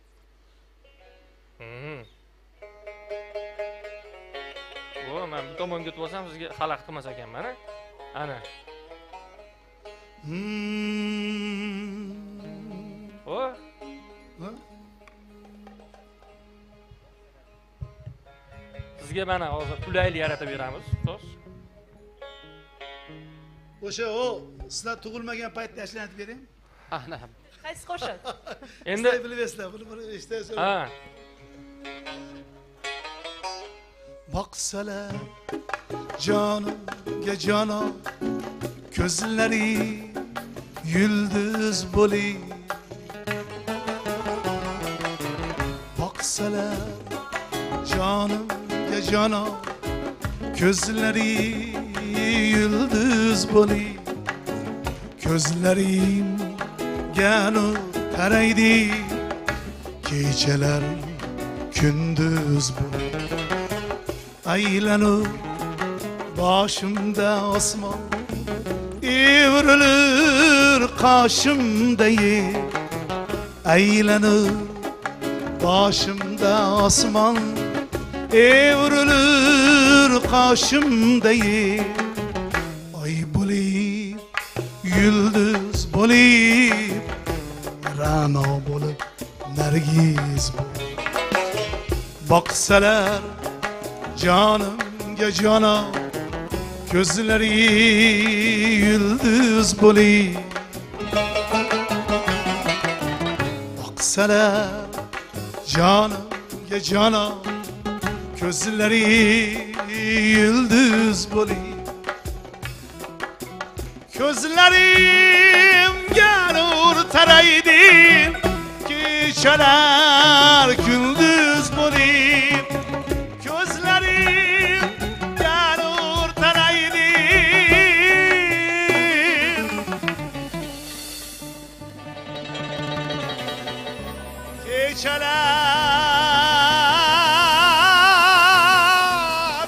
Bu men bu tomonga o'tib olsam sizga xalaqit qilmas ekanman, ana. O, Ha? sizga mana hozir qulaylik yaratib beramiz, ustoz. O'sha sizlar tug'ilmagan paytda ashlanib bering. Ana. Qaysi qo'shiq? Endi Sizlar bilasizlar, buni eshitasiz. ha, Baksalar canımga canan, gözleri yıldız boli. Baksalar canımga canan, gözleri yıldız boli. Gözlerim gelip karaydı, geceler gündüz boli. Aylanır başımda osman, evrilir karşımda yer. Aylanır başımda osman, evrilir karşımda yer. Ay bo'lib, yıldız bo'lib, ra'no bo'lib, nargiz bo'lib. Baksalar canımga canan, gözleri yıldız bo'lib. Baksalar canımga canan, gözleri yıldız bo'lib. Gözlerimga nur taraydi, geceler gündüz bo'lib. Gözlerim yanur taraydı, geceler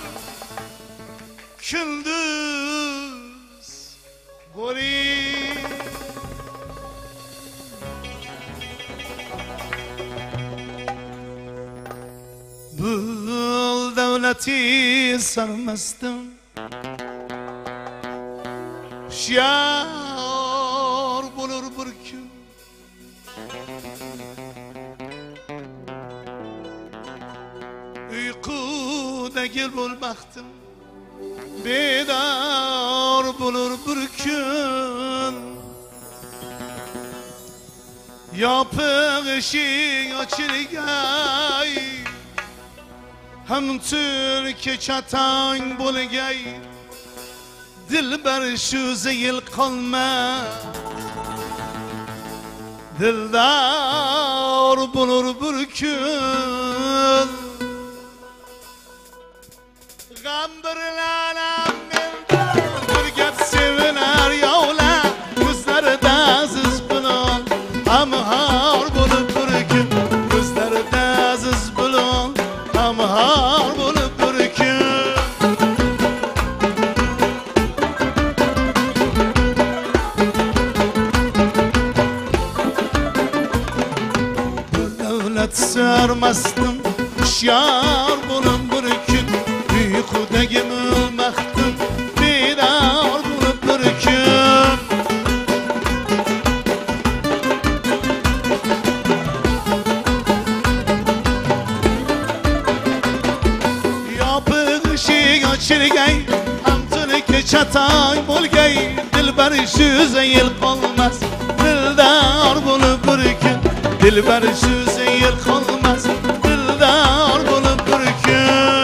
gündüz bo'lib. Bu davlati sarmasdim, hushyor bo'lur bir kun. Uyqudagi bo'lmoqdim, bedor bo'lur bir kun. Yopiq eshik ochilgay, hamtun kecha tong bo'lgay, dilbar shu zayil qolma, dildor bo'lur bir kun. G'am birlanam menda, bir gap sevinar yovlar, ko'zlarida aziz bulon, amhor bo'lib bir kun. Ko'zlarida aziz bulon, amhor bo'lib bir kun. Bu davlat sarmasdim, hushyor bo'lib bir kun. Uyqudagi bo'lmoqdim, bedor bo'lib bir kun. eshik ochilgay hamtuni kechatay bo'lgay dilbar shu yil qolmas dildor bo'lib bir kun dilbar shu yil qolmas dildor bo'lib bir kun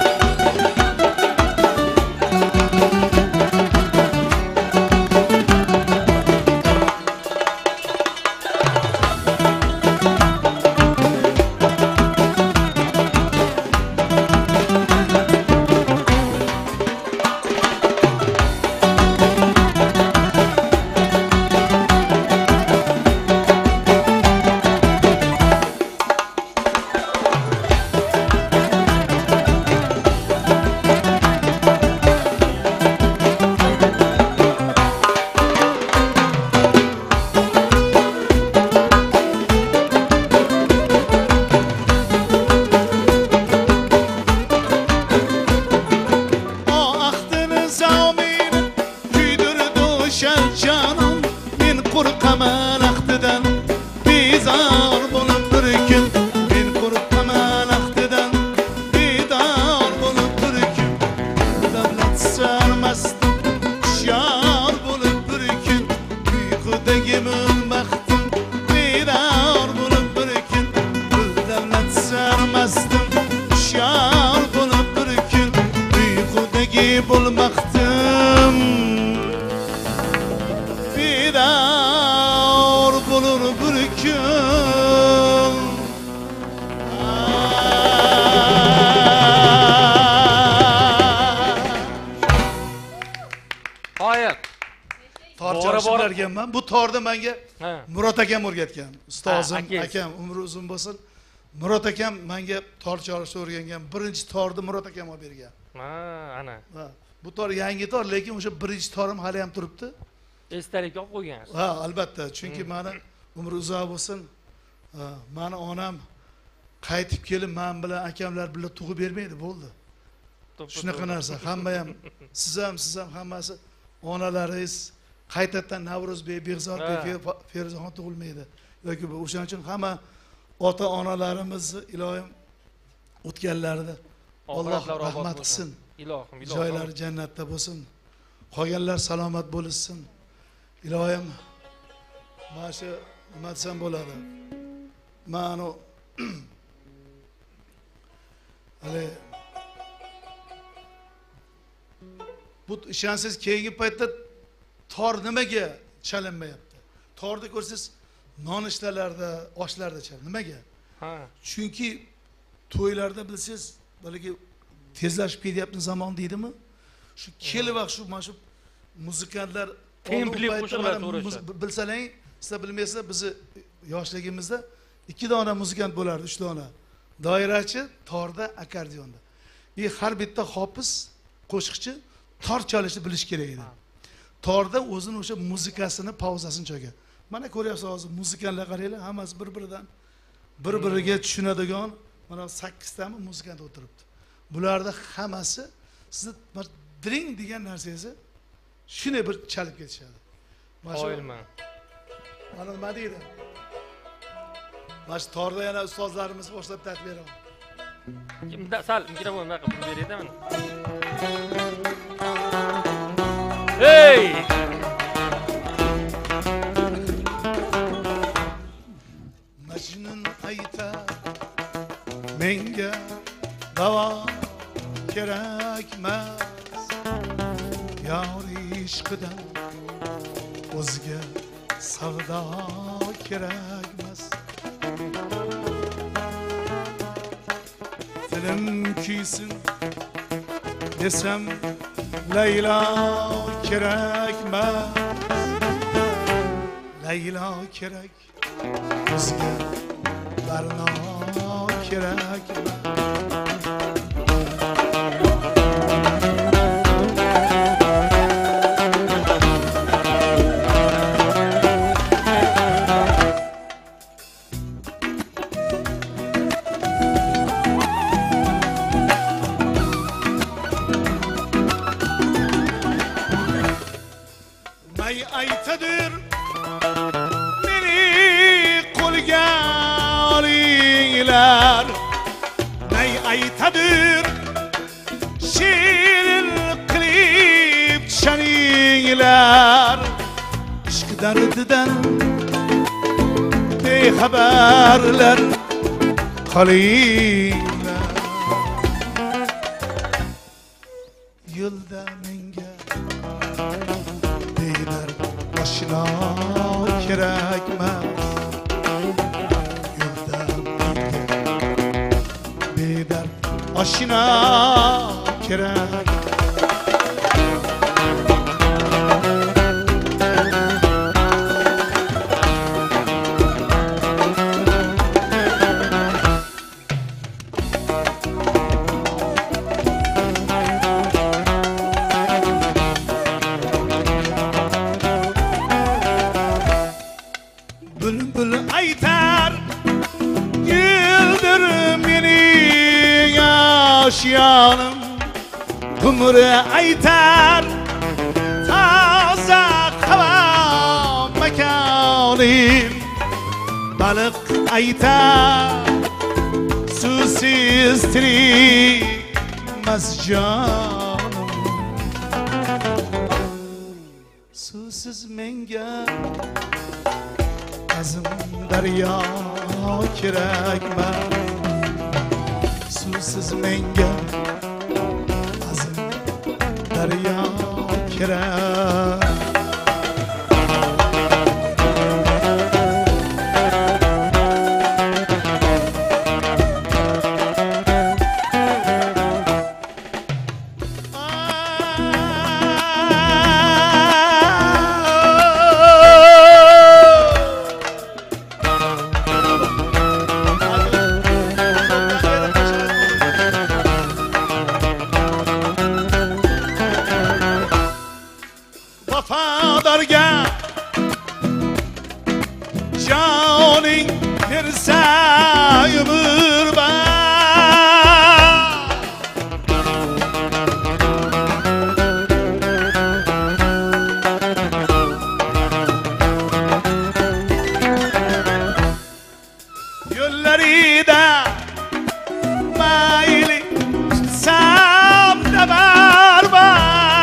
bulmaktım Fidar bulur bir gün Hayır. Tor Bora chalishni bora. o'rganman. Bu torni menga Ha. Murod akam o'rgatgan. Ustozim, akangiz. akam umri uzun bo'lsin. Murod akam menga tor chalishni o'rgangan. Birinchi torni Murod akam olib bergan. Ha, ana. Ha, bu tor yangi tor, lekin o'sha birinchi torim hali ham turibdi. Esdalik olib qo'ygansiz. Ha, albatta, chunki meni umri uzoq bo'lsin. Meni onam qaytib kelib men bilan akamlar bilan tug'ib bermaydi, bo'ldi. Shunaqa narsa, hamma ham siz ham hammasi onalaringiz qaytadan Navruzbek, Beg'zodbek, Feruzaxon tug'ilmaydi. Yoki bu o'shaning uchun hamma ota-onalarimizni ilohim o'tganlarida Alloh rahmat qilsin. Ilohim, Joylari jannatda bo'lsin. Qolganlar salomat bo'lsin. Ilohim mana shu nima desam bo'ladi. Ma'no hali bu ishonsangiz keyingi paytda tor nimaga chalinmayapti? Torni ko'rsangiz nonushtalarda, oshlarda chaladi. Nimaga? Ha. Chunki to'ylarda bilsangiz, balki tezlashib ketyapti zamon deydimi? Shu keli vaqt shu mana shu muzikantlar Templi qo'shiqlar to'g'ri. bilsalaring, sizlar bilmaysizlar, bizni yoshligimizda 2 dona muzikant bo'lardi, 3 dona. Doirachi, torda, akkordeonda. Har bitta hofiz, qo'shiqchi tor chalishni bilish kerak edi. Torda o'zini o'sha muzikasini, pauzasini chalgan. Mana ko'ryapsiz hozir muzikantlar qaranglar, hammasi bir-biridan bir-biriga tushunadigan mana 8 tami muzikant o'tiribdi. Bularda hammasi sizni dring degan narsangizni shunday bir chalib ketishadi. Qoyilman. Mana nima deydi? Mana shu torda yana ustozlarimiz boshlab ta'tib beraman. Sal mikrofonni buyoqqa burib berayda mana. Hey! Majnun aytar menga davo kerakmas yor ishqidan o'zga savdo kerakmas tilim kuysin desam Laylo kerakmas Laylo kerak o'zga Barno kerakmas May aytadir meni qo'lga olinglar May aytadir aytar ishq dardidan bexabarlar qolinglar yo'lda menga bedard oshno kerakmas yo'lda menga bedard oshno kerak bülbül aytar güldür beni yaşayanım umri aytar taza hava mekanim balık aytar susuz tirikmez canım susuz menga azim daryo kerakmas suvsiz menga azim daryo kerak vafadarga joning bersa umrbod yo'llarida mayli tutsam da barbod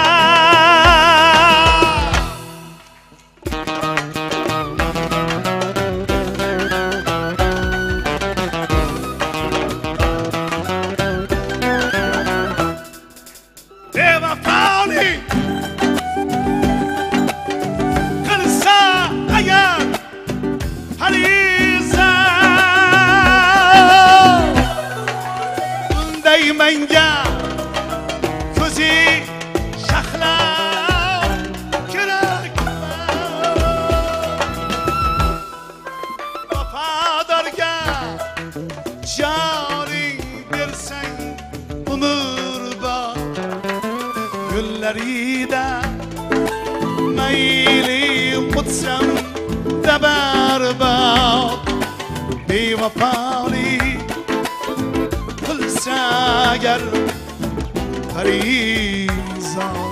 bevafoni qilsa agar haliza unday menga ko'zi shaxlab kerak vafodorga joning bersang umrbod yo'llarida mayli o'tsam da barbod bevafolik qilsa agar farizon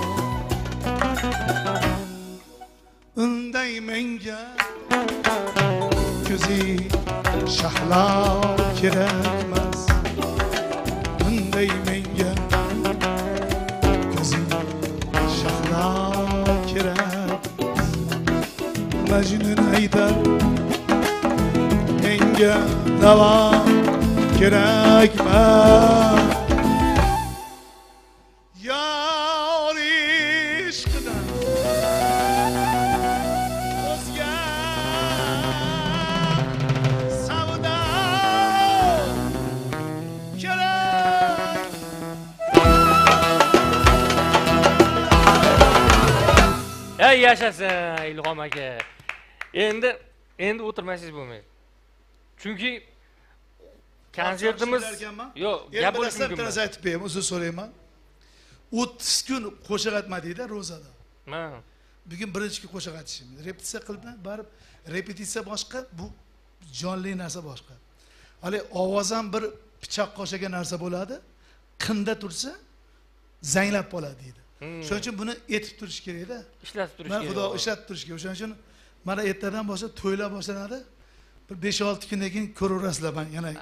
unday menga ko'zi shaxlab kerakmas unday menga ko'zi shaxlab kerak majnun aytar menga davo kerakmas yor ishqidan o'zga savdo kerak ey yashasin Ilg'om aka endi o'tirmasangiz bo'lmaydi chunki konsertimiz yo'q gap bo'lishi mumkin emas aytib beraman uzr so'rayman 30 kun qo'shiq aytmadingda ro'zada bugun birinchi kun qo'shiq aytishimiz repetitsiya qilib barib repetitsiya boshqa bu jonli narsa boshqa hali ovoz ham bir pichoqqa o'xshagan narsa bo'ladi qinda tursa zanglab qoladi deydi shuning uchun buni etib turish kerakda ishlatib turish man kerak xudo ishlatib turish kerak o'shaning uchun mana ertadan boshlab to'ylar boshlanadi bir 5-6 kundan keyin ko'raverasizlar man yana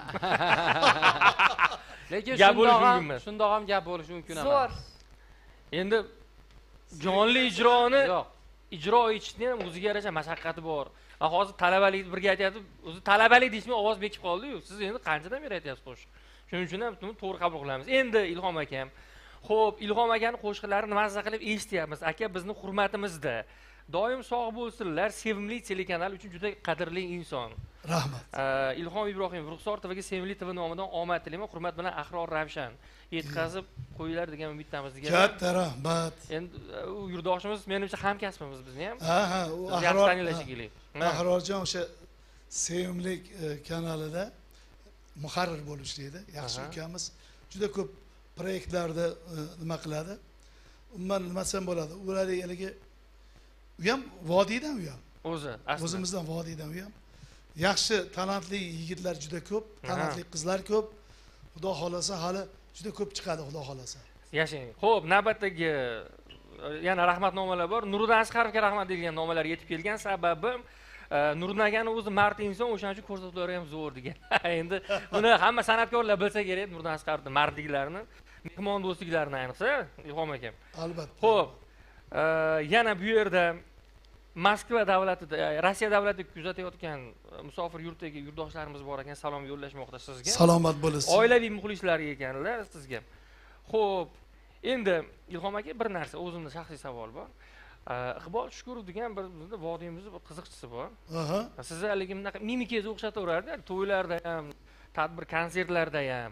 lekin Gap bo'lishi mumkin emas. shundoq ham gap bo'lishi mumkin emas. Zo'r. endi jonli ijroni Yo'q. ijro etishni ham o'ziga yarasha mashaqqati bor. Va hozir talabalikni birga aytyapti, o'zi talabalik deyishmay ovoz bekib qoldi-yu. Siz endi qanchadan beri aytyapsiz qo'shiq? Shuning uchun ham buni to'g'ri qabul qilamiz. Endi Ilhom akam. Xo'p, Ilhom akaning qo'shiqlarini mazza qilib eshityapmiz. Aka bizni hurmatimizda. Doim sog' bo'lsinlar. Sevimli telekanal uchun juda qadrli inson. Rahmat. Ilhom Ibrohim Ruxsor TVga Sevimli TV nomidan omad tilayman. Hurmat bilan Ahror Ravshan yetkazib qo'yinglar degan umiddamiz degan. Katta rahmat. Endi u yurtdoshimiz menimcha hamkasbimiz bizni ham. Ha, u Yaxshi tanilashga kerak. Ahrorjon o'sha Sevimli kanalida muharrir bo'lib ishlaydi. Yaxshi ukamiz. Juda ko'p proyektlarda nima qiladi. Umuman nima desam bo'ladi? Ular haligi u ham vodiydan u ham. O'zi, o'zimizdan vodiydan u ham. Yaxshi talantli yigitlar juda ko'p, talantli qizlar ko'p. Xudo xolasa hali juda ko'p chiqadi, xudo xolasa. Yashang. Xo'p, navbatdagi yana rahmatnomalar bor. Nuriddin Asqarovga rahmat degan nomalar yetib kelgan. Sababim Nuriddin akani o'zi mard inson, o'shaning uchun ko'rsatuvlari ham zo'r degan. Endi buni hamma san'atkorlar bilsa kerak, Nuriddin Asqarovning mardliklarini, mehmon do'stliklarini ayniqsa, Ilhom akam. Albatta. Xo'p, yana bu yerda Moskva davlatida, Rossiya davlatida kuzatayotgan musofir yurtdagi yurtdoshlarimiz bor ekan, salom yo'llashmoqda sizga. Salomat bo'lasiz. Oilaviy muxlislar ekanlar sizga. Xo'p, endi Ilhom aka bir narsa, o'zimda shaxsiy savol bor. Iqbol Shukurov degan bir bizning vodiyimizning bir qiziqchisi bor. Siz haligi bunaqa mimikangizni o'xshataverardi, to'ylarda ham, tadbir konsertlarda ham.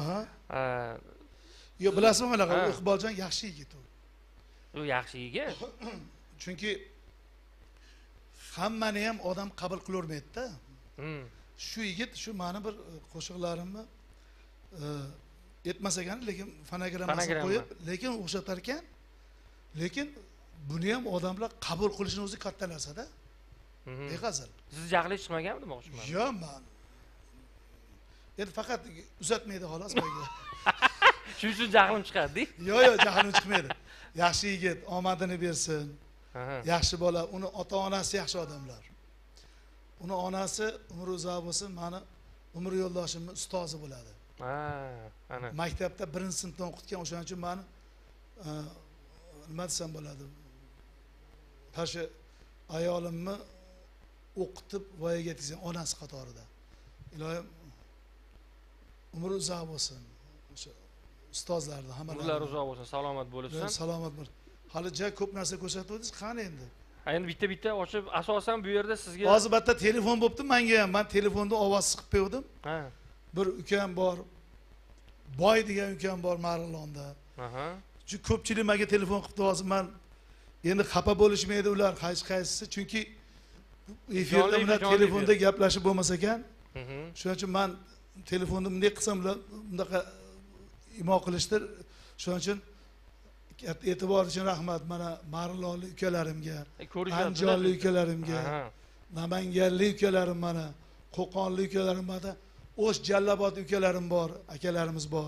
Yo, bilasizmi bunaqa Iqboljon yaxshi yigit u. U yaxshi yigit. Chunki hammani ham odam qabul qilavermaydi-da. Shu yigit shu meni bir qo'shiqlarimni aytmas ekan, lekin fonogrammasini qo'yib, lekin o'xshatar ekan. Lekin buni ham odamlar qabul qilishini o'zi katta narsa-da. Behazil. Siz jahli chiqmaganmi demoqchiman? Yo'q, men. Endi faqat uzatmaydi xolos menga. Shuning uchun jahlim chiqadi-ku. Yo'q, jahlim chiqmaydi. Yaxshi yigit, omadini bersin. Yaxshi bola, uni ota-onasi yaxshi odamlar. Uni onasi umri uzoq bo'lsin, meni umr yo'ldoshimning ustozi bo'ladi. Ana. Maktabda 1-sinfdan o'qitgan, o'shaning uchun meni nima desam bo'ladi? Tashi ayolimni o'qitib voyaga yetkazgan onasi qatorida. Iloyim umri uzoq bo'lsin. O'sha ustozlarni hammalari. Umrlari uzoq bo'lsin, salomat bo'lsin. Salomat bo'l. Hali ko'p narsa ko'rsatdingiz, qani endi? Endi bitta ochib, asosan bu yerda sizga hozir bitta telefon bo'pti menga ham. Men telefonda ovoz chiqib qo'ydim. Bir ukam bor. Boy degan ukam bor Marg'ilonda. Shu ko'pchilik menga telefon qilibdi hozir. Men endi xafa bo'lishmaydi ular qaysi, chunki efirda bilan telefonda gaplashib bo'lmas ekan. Shuning uchun men telefonni bunday qilsam ular bunaqa imo qilishdir. Shuning uchun e'tibor uchun rahmat. Mana Marg'ilonlik ukalarimga, Andijonlik ukalarimga, Namanganlik ukalarim, mana Qo'qonlik ukalarim, mana O'sh Jallabod ukalarim bor, akalarimiz bor.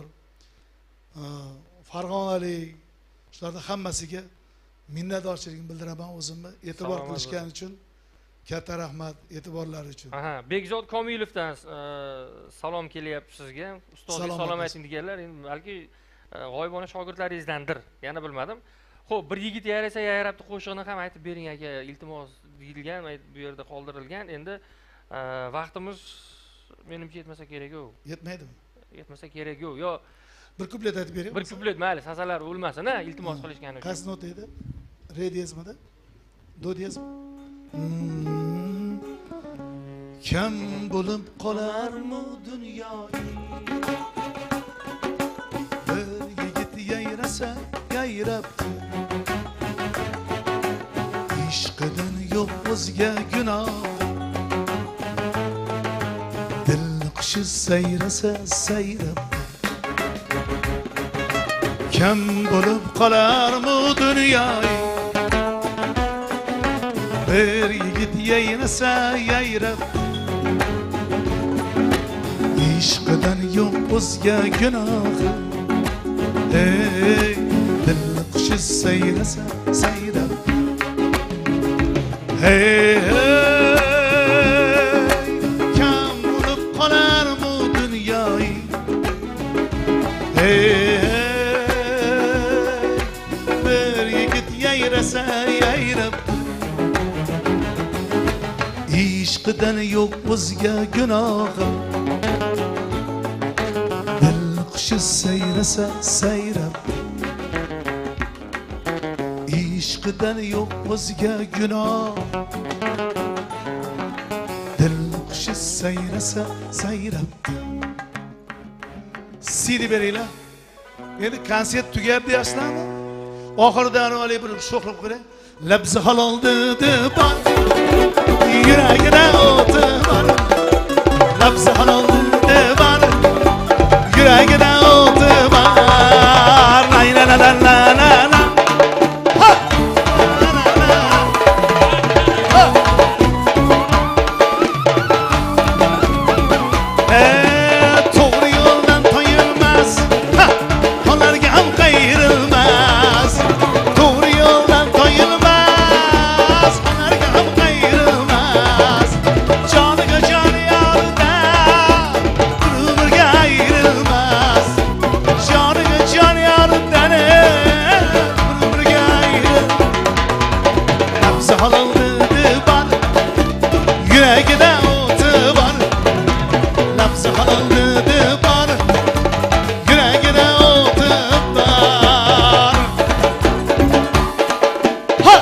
Farg'onalik, shularning hammasiga minnatdorchiligimni bildiraman o'zimni. E'tibor qilishgani uchun katta rahmat, e'tiborlari uchun. Bekzod Komilovdan salom kelyapti sizga. Ustozga salom ayting deganlar, endi balki g'oyibona shogirdlaringizdandir, yana bilmadim. Xo'p, bir yigit yarasa yayrabdi qo'shig'ini ham aytib bering aka, iltimos deyilgan, bu yerda qoldirilgan. Endi vaqtimiz menimcha yetmasa kerak-ku. Yetmaydimi? Yetmasa kerak-ku. Yo, bir kuplet aytib bering. Bir kuplet, mayli, sasalar o'lmasin, iltimos qilishgani uchun. Qaysi nota edi? Re diyezmidi? Do diyezmi? Kim bo'lib qolarmi dunyoning? Bir yigit yayrasa, yayrab ishqidan yo'q o'zga gunoh. Dil qushi sayrasa, sayrab kim bo'lib qolarmi dunyoning? Bir yigit yayrasa, yayrab ishqidan yo'q o'zga gunohi. Ey dil qushi sayrasa, sayrab hey kim bo'lib qolarmi dunyoing? Hey bir yigit yayrasa, yayrab ishqidan yo'q o'zga gunohim dil qushi sayrasa sayrab ishqidan yo'q o'zga gunoh dil qushi sayrasa sayrab CD beringlar. Endi konsert tugadi deyapsizlarmi? Oxirida anavalik bir sho'xlab qo'ying. Labzi halol dedi bor. Yuragida o'ti bor. Labzi halol dedi bor. Yuragida o'ti bor. La la la la la la. Ha! La la la. Ha! To'g'ri yo'ldan toyilmas. Ha! Qolarga ham qayrilmas. To'g'ri yo'ldan toyilmas. Qolarga ham qayrilmas. Joniga jon yorida, umrga ayrilmas. Joniga jon yorida, umrga ayrilmas. Nafsi halol dedi bor. Yuragida o'ti bor. Nafsi halol dedi bor. Yuragida o'ti bor. Ha!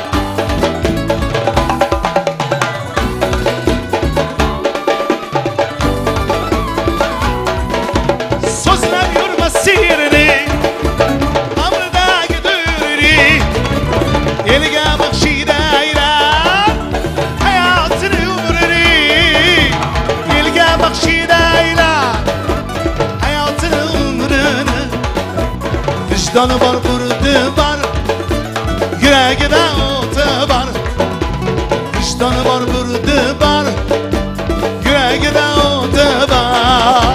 So'zlab yurma sirni, amridagi duri, elga baxshida aylab, hayotini umrini, elga baxshida aylab, hayotini umrini, vijdoni bor burdi bor, yuragida o'ti bor, vijdoni bor burdi bor, yuragida o'ti bor.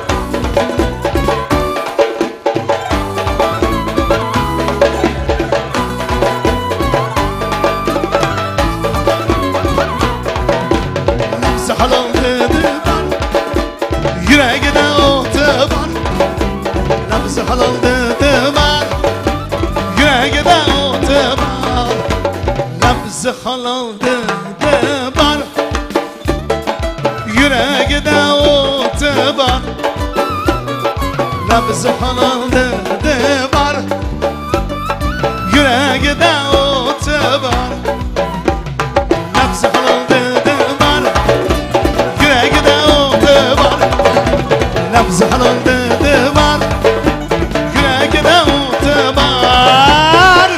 Nafsi halol dedi bor, yuragida o'ti bor. Nafsi halol dedi bor, yuragida o'ti bor. Nafsi halol dedi bor, yuragida o'ti bor. Nafsi halol dedi bor, yuragida o'ti bor. Nafsi halol dedi bor, yuragida o'ti bor. Nafsi halol dedi bor, yuragida o'ti bor.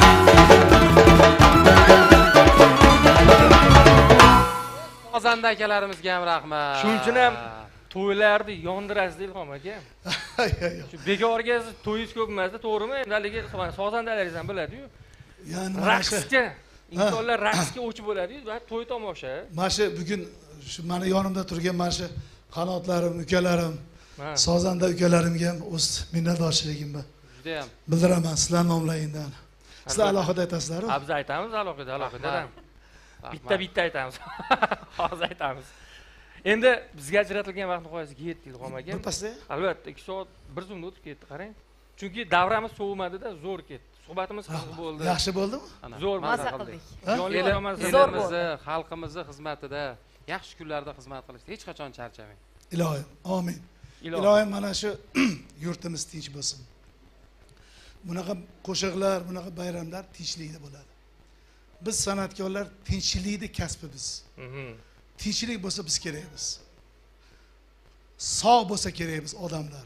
Qozonda akalarimizga ham rahmat. Shuning uchun ham to'ylarni yondirasiz Ilhom aka. Shu bekorga siz to'yingiz ko'p emasda, to'g'rimi? Endi haligi sozandalaringiz ham biladi-yu. Yani mana shu Raqsga, insonlar raqsga o'chib bo'ladi-yu, va to'y tomosha. mana shu bugun shu mani yonimda turgan mana shu qanotlarim, ukalarim, sozanda ukalarimga ham o'z minnatdorchiligimni Juda ham. bildiraman sizlar nomlaringdan. Sizlar alohida aytasizlar-ku. Biz aytamiz alohida. Bitta aytamiz. Hozir aytamiz. Endi bizga ajratilgan vaqt nihoyasiga yetdi Ilhom aka. Birpasda Albatta 2 soat 1 zumda o'tib ketdi, qarang. Chunki davramiz sovumadida, zo'r ketdi. Suhbatimiz qiziq bo'ldi. yaxshi bo'ldimi? Zo'r Maza qildik. Elimizni, xalqimizni xizmatida, yaxshi kunlarda xizmat qilishda hech qachon charchamang. Ilohim, amin. Ilohim. Ilohim mana shu yurtimiz tinch bo'lsin. Bunaqa qo'shiqlar, bunaqa bayramlar tinchlikda bo'ladi. Biz san'atkorlar tinchlikni kasbimiz. Tinchlik bo'lsa biz kerakmiz. Sog' bo'lsa kerakmiz odamlar.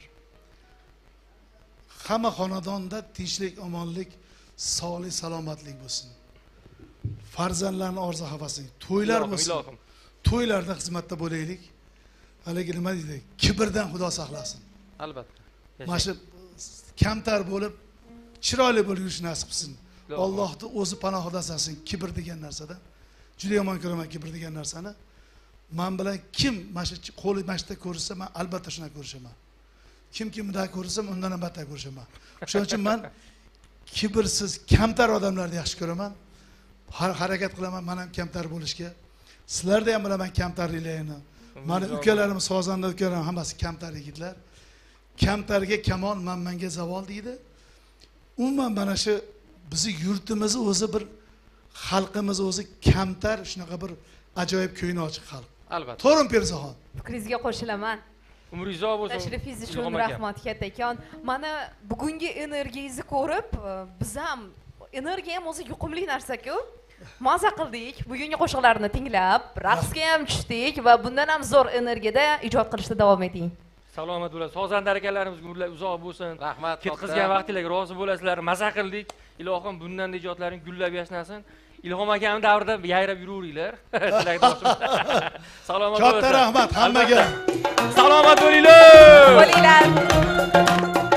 Hamma xonadonda tinchlik, omonlik, sog'lik, salomatlik bo'lsin. Farzandlarning orzu havasi, to'ylar bo'lsin. Ilohim. To'ylarda xizmatda bo'laylik. Haligi nima deydi? Kibrdan Xudo saqlasin. Albatta. Mana shu kamtar bo'lib, chiroyli bo'lib yurish nasib qilsin. Allohning o'zi panohida asrasin kibr degan narsada. Juda yomon ko'raman kibr degan narsani. Men bilan kim mana shu qo'li mashta ko'rsa, men albatta shuna ko'rishaman. Kimki bunday ko'rsam, undan ham battar ko'rishaman. Shuning uchun men kibrsiz, kamtar odamlarni yaxshi ko'raman. Harakat qilaman men ham kamtar bo'lishga. Sizlarda ham bilaman kamtarliklarni. Mani ukalarim, sozanda ukalarim hammasi kamtar yigitlar. Kamtarga kamol, menga zavol deydi. Umuman mana shu bizni yurtimizni o'zi bir xalqimiz o'zi kamtar, shunaqa bir ajoyib ko'ngli ochiq xalq. albatta. To'g'rimi Perzaxon? Fikringizga qo'shilaman. Umringiz uzoq bo'lsin. Tashrifingiz uchun Ilhom aka. rahmat kattakon. Mana bugungi energiyangizni ko'rib, biz ham energiya ham o'zi yuqumli narsa-ku. Maza qildik, bugungi qo'shiqlarni tinglab, raqsga ham tushdik va bundan ham zo'r energiyada ijod qilishda davom eting. Salomat bo'lasiz. Sozandar akalarimiz umrlar uzoq bo'lsin. Rahmat. Ketkizgan vaqtinglarga rozi bo'lasizlar. Maza qildik. Ilohim bundan da ijodlaring gullab yashnasin. Ilhom akamning davrida yayrab yuraveringlar. Tilakdoshim. Salomat bo'linglar. Katta rahmat hammaga. Salomat bo'linglar. Bo'linglar.